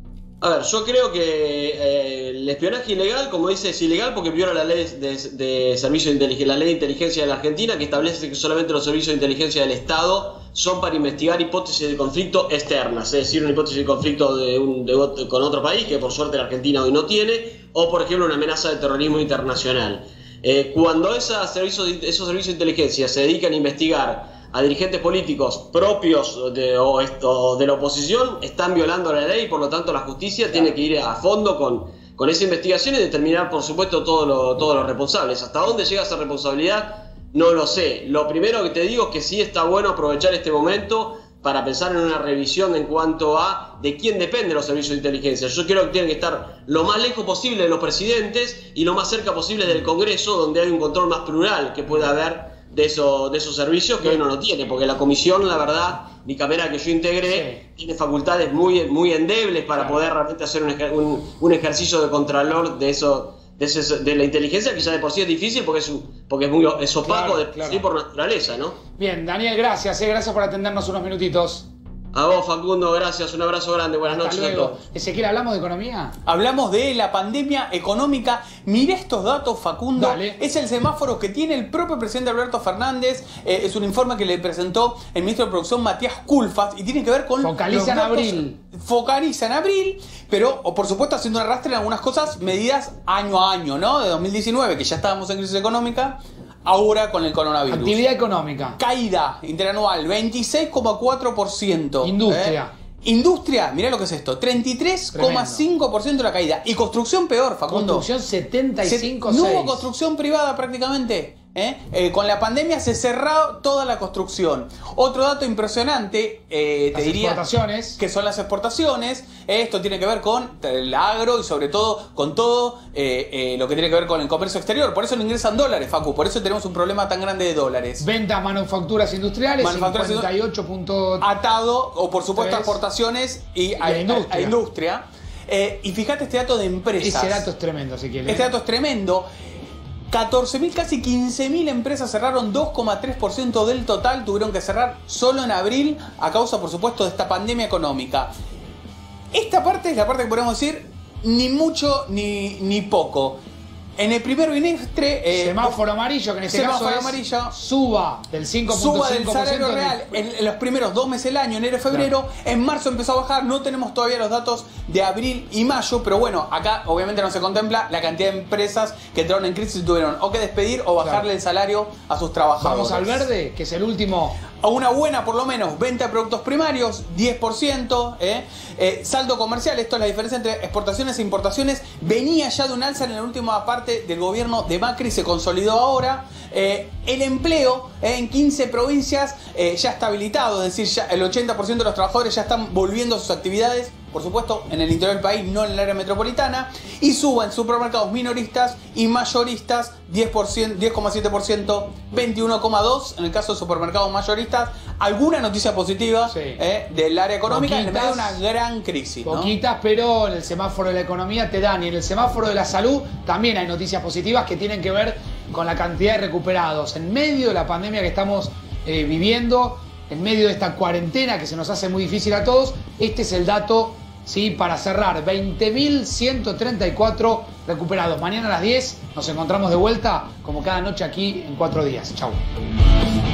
A ver, yo creo que eh, el espionaje ilegal, como dice, es ilegal porque viola la ley de, de servicio de inteligencia, la ley de inteligencia de la Argentina, que establece que solamente los servicios de inteligencia del Estado son para investigar hipótesis de conflicto externas, es decir, una hipótesis de conflicto de un, de, con otro país, que por suerte la Argentina hoy no tiene, o por ejemplo una amenaza de terrorismo internacional. Eh, cuando esos servicios, esos servicios de inteligencia se dedican a investigar a dirigentes políticos propios de, o, esto, de la oposición, están violando la ley y por lo tanto la justicia tiene que ir a fondo con, con esa investigación y determinar por supuesto todos lo, todo los responsables. ¿Hasta dónde llega esa responsabilidad? No lo sé. Lo primero que te digo es que sí está bueno aprovechar este momento para pensar en una revisión en cuanto a de quién dependen los servicios de inteligencia. Yo creo que tienen que estar lo más lejos posible de los presidentes y lo más cerca posible del Congreso, donde hay un control más plural que pueda haber de, eso, de esos servicios que hoy no lo tiene, porque la comisión, la verdad, bicameral que yo integré, sí. tiene facultades muy, muy endebles para claro. poder realmente hacer un, un, un ejercicio de contralor de eso, de, ese, de la inteligencia, que ya de por sí es difícil porque es, un, porque es, muy, es opaco claro, de claro. sí por naturaleza, ¿no? Bien, Daniel, gracias, eh, gracias por atendernos unos minutitos. A vos, Facundo, gracias. Un abrazo grande. Buenas Hasta noches luego. a todos. Ezequiel, ¿hablamos de economía? Hablamos de la pandemia económica. Mirá estos datos, Facundo. Dale. Es el semáforo que tiene el propio presidente Alberto Fernández. Eh, es un informe que le presentó el ministro de Producción, Matías Culfas, y tiene que ver con... Focaliza los en datos- abril. Focaliza en abril, pero o por supuesto haciendo un arrastre en algunas cosas medidas año a año, ¿no? De dos mil diecinueve, que ya estábamos en crisis económica, ahora con el coronavirus. Actividad económica. Caída interanual, veintiséis coma cuatro por ciento. Industria. ¿Eh? Industria, mirá lo que es esto, treinta y tres coma cinco por ciento de la caída. Y construcción peor, Facundo. Construcción setenta y cinco Se- coma seis. No hubo construcción privada prácticamente. ¿eh? Eh, con la pandemia se cerró toda la construcción. Otro dato impresionante, eh, te Las diría, exportaciones. que son las exportaciones. Esto tiene que ver con el agro y sobre todo con todo eh, eh, lo que tiene que ver con el comercio exterior. Por eso no ingresan dólares, Facu. Por eso tenemos un problema tan grande de dólares. Ventas manufacturas industriales, Manufacturas cincuenta y ocho punto Atado, o por supuesto, a Tres. exportaciones y a, a industria. a- a industria. Eh, y fíjate este dato de empresas. Ese dato es tremendo, si quieres. Este dato es tremendo. catorce mil, casi quince mil empresas cerraron, dos coma tres por ciento del total tuvieron que cerrar solo en abril a causa, por supuesto, de esta pandemia económica. Esta parte es la parte que podemos decir ni mucho ni, ni poco. En el primer bimestre... eh, Semáforo amarillo, que en este semáforo caso es amarillo. suba del cinco punto Suba del cinco por ciento salario real en, en los primeros dos meses del año, enero y febrero. En marzo empezó a bajar. No tenemos todavía los datos de abril y mayo, pero bueno, acá obviamente no se contempla la cantidad de empresas que entraron en crisis y tuvieron o que despedir o bajarle Claro. el salario a sus trabajadores. Vamos al verde, que es el último. A una buena, por lo menos, venta de productos primarios, diez por ciento. ¿eh? Eh, saldo comercial, esto es la diferencia entre exportaciones e importaciones. Venía ya de un alza en la última parte del gobierno de Macri, se consolidó ahora. Eh, el empleo eh, en quince provincias eh, ya está habilitado, es decir, ya el ochenta por ciento de los trabajadores ya están volviendo a sus actividades. Por supuesto, en el interior del país, no en el área metropolitana. Y suba en supermercados minoristas y mayoristas diez por ciento, diez coma siete por ciento, veintiuno coma dos por ciento en el caso de supermercados mayoristas. Alguna noticia positiva Sí. eh, del área económica en Poquitas. medio de una gran crisis, ¿no? Poquitas, pero en el semáforo de la economía te dan. Y en el semáforo de la salud también hay noticias positivas que tienen que ver con la cantidad de recuperados. En medio de la pandemia que estamos eh, viviendo, en medio de esta cuarentena que se nos hace muy difícil a todos, este es el dato, ¿sí? Para cerrar, veinte mil ciento treinta y cuatro recuperados. Mañana a las diez nos encontramos de vuelta, como cada noche aquí en Cuatro Días. Chau.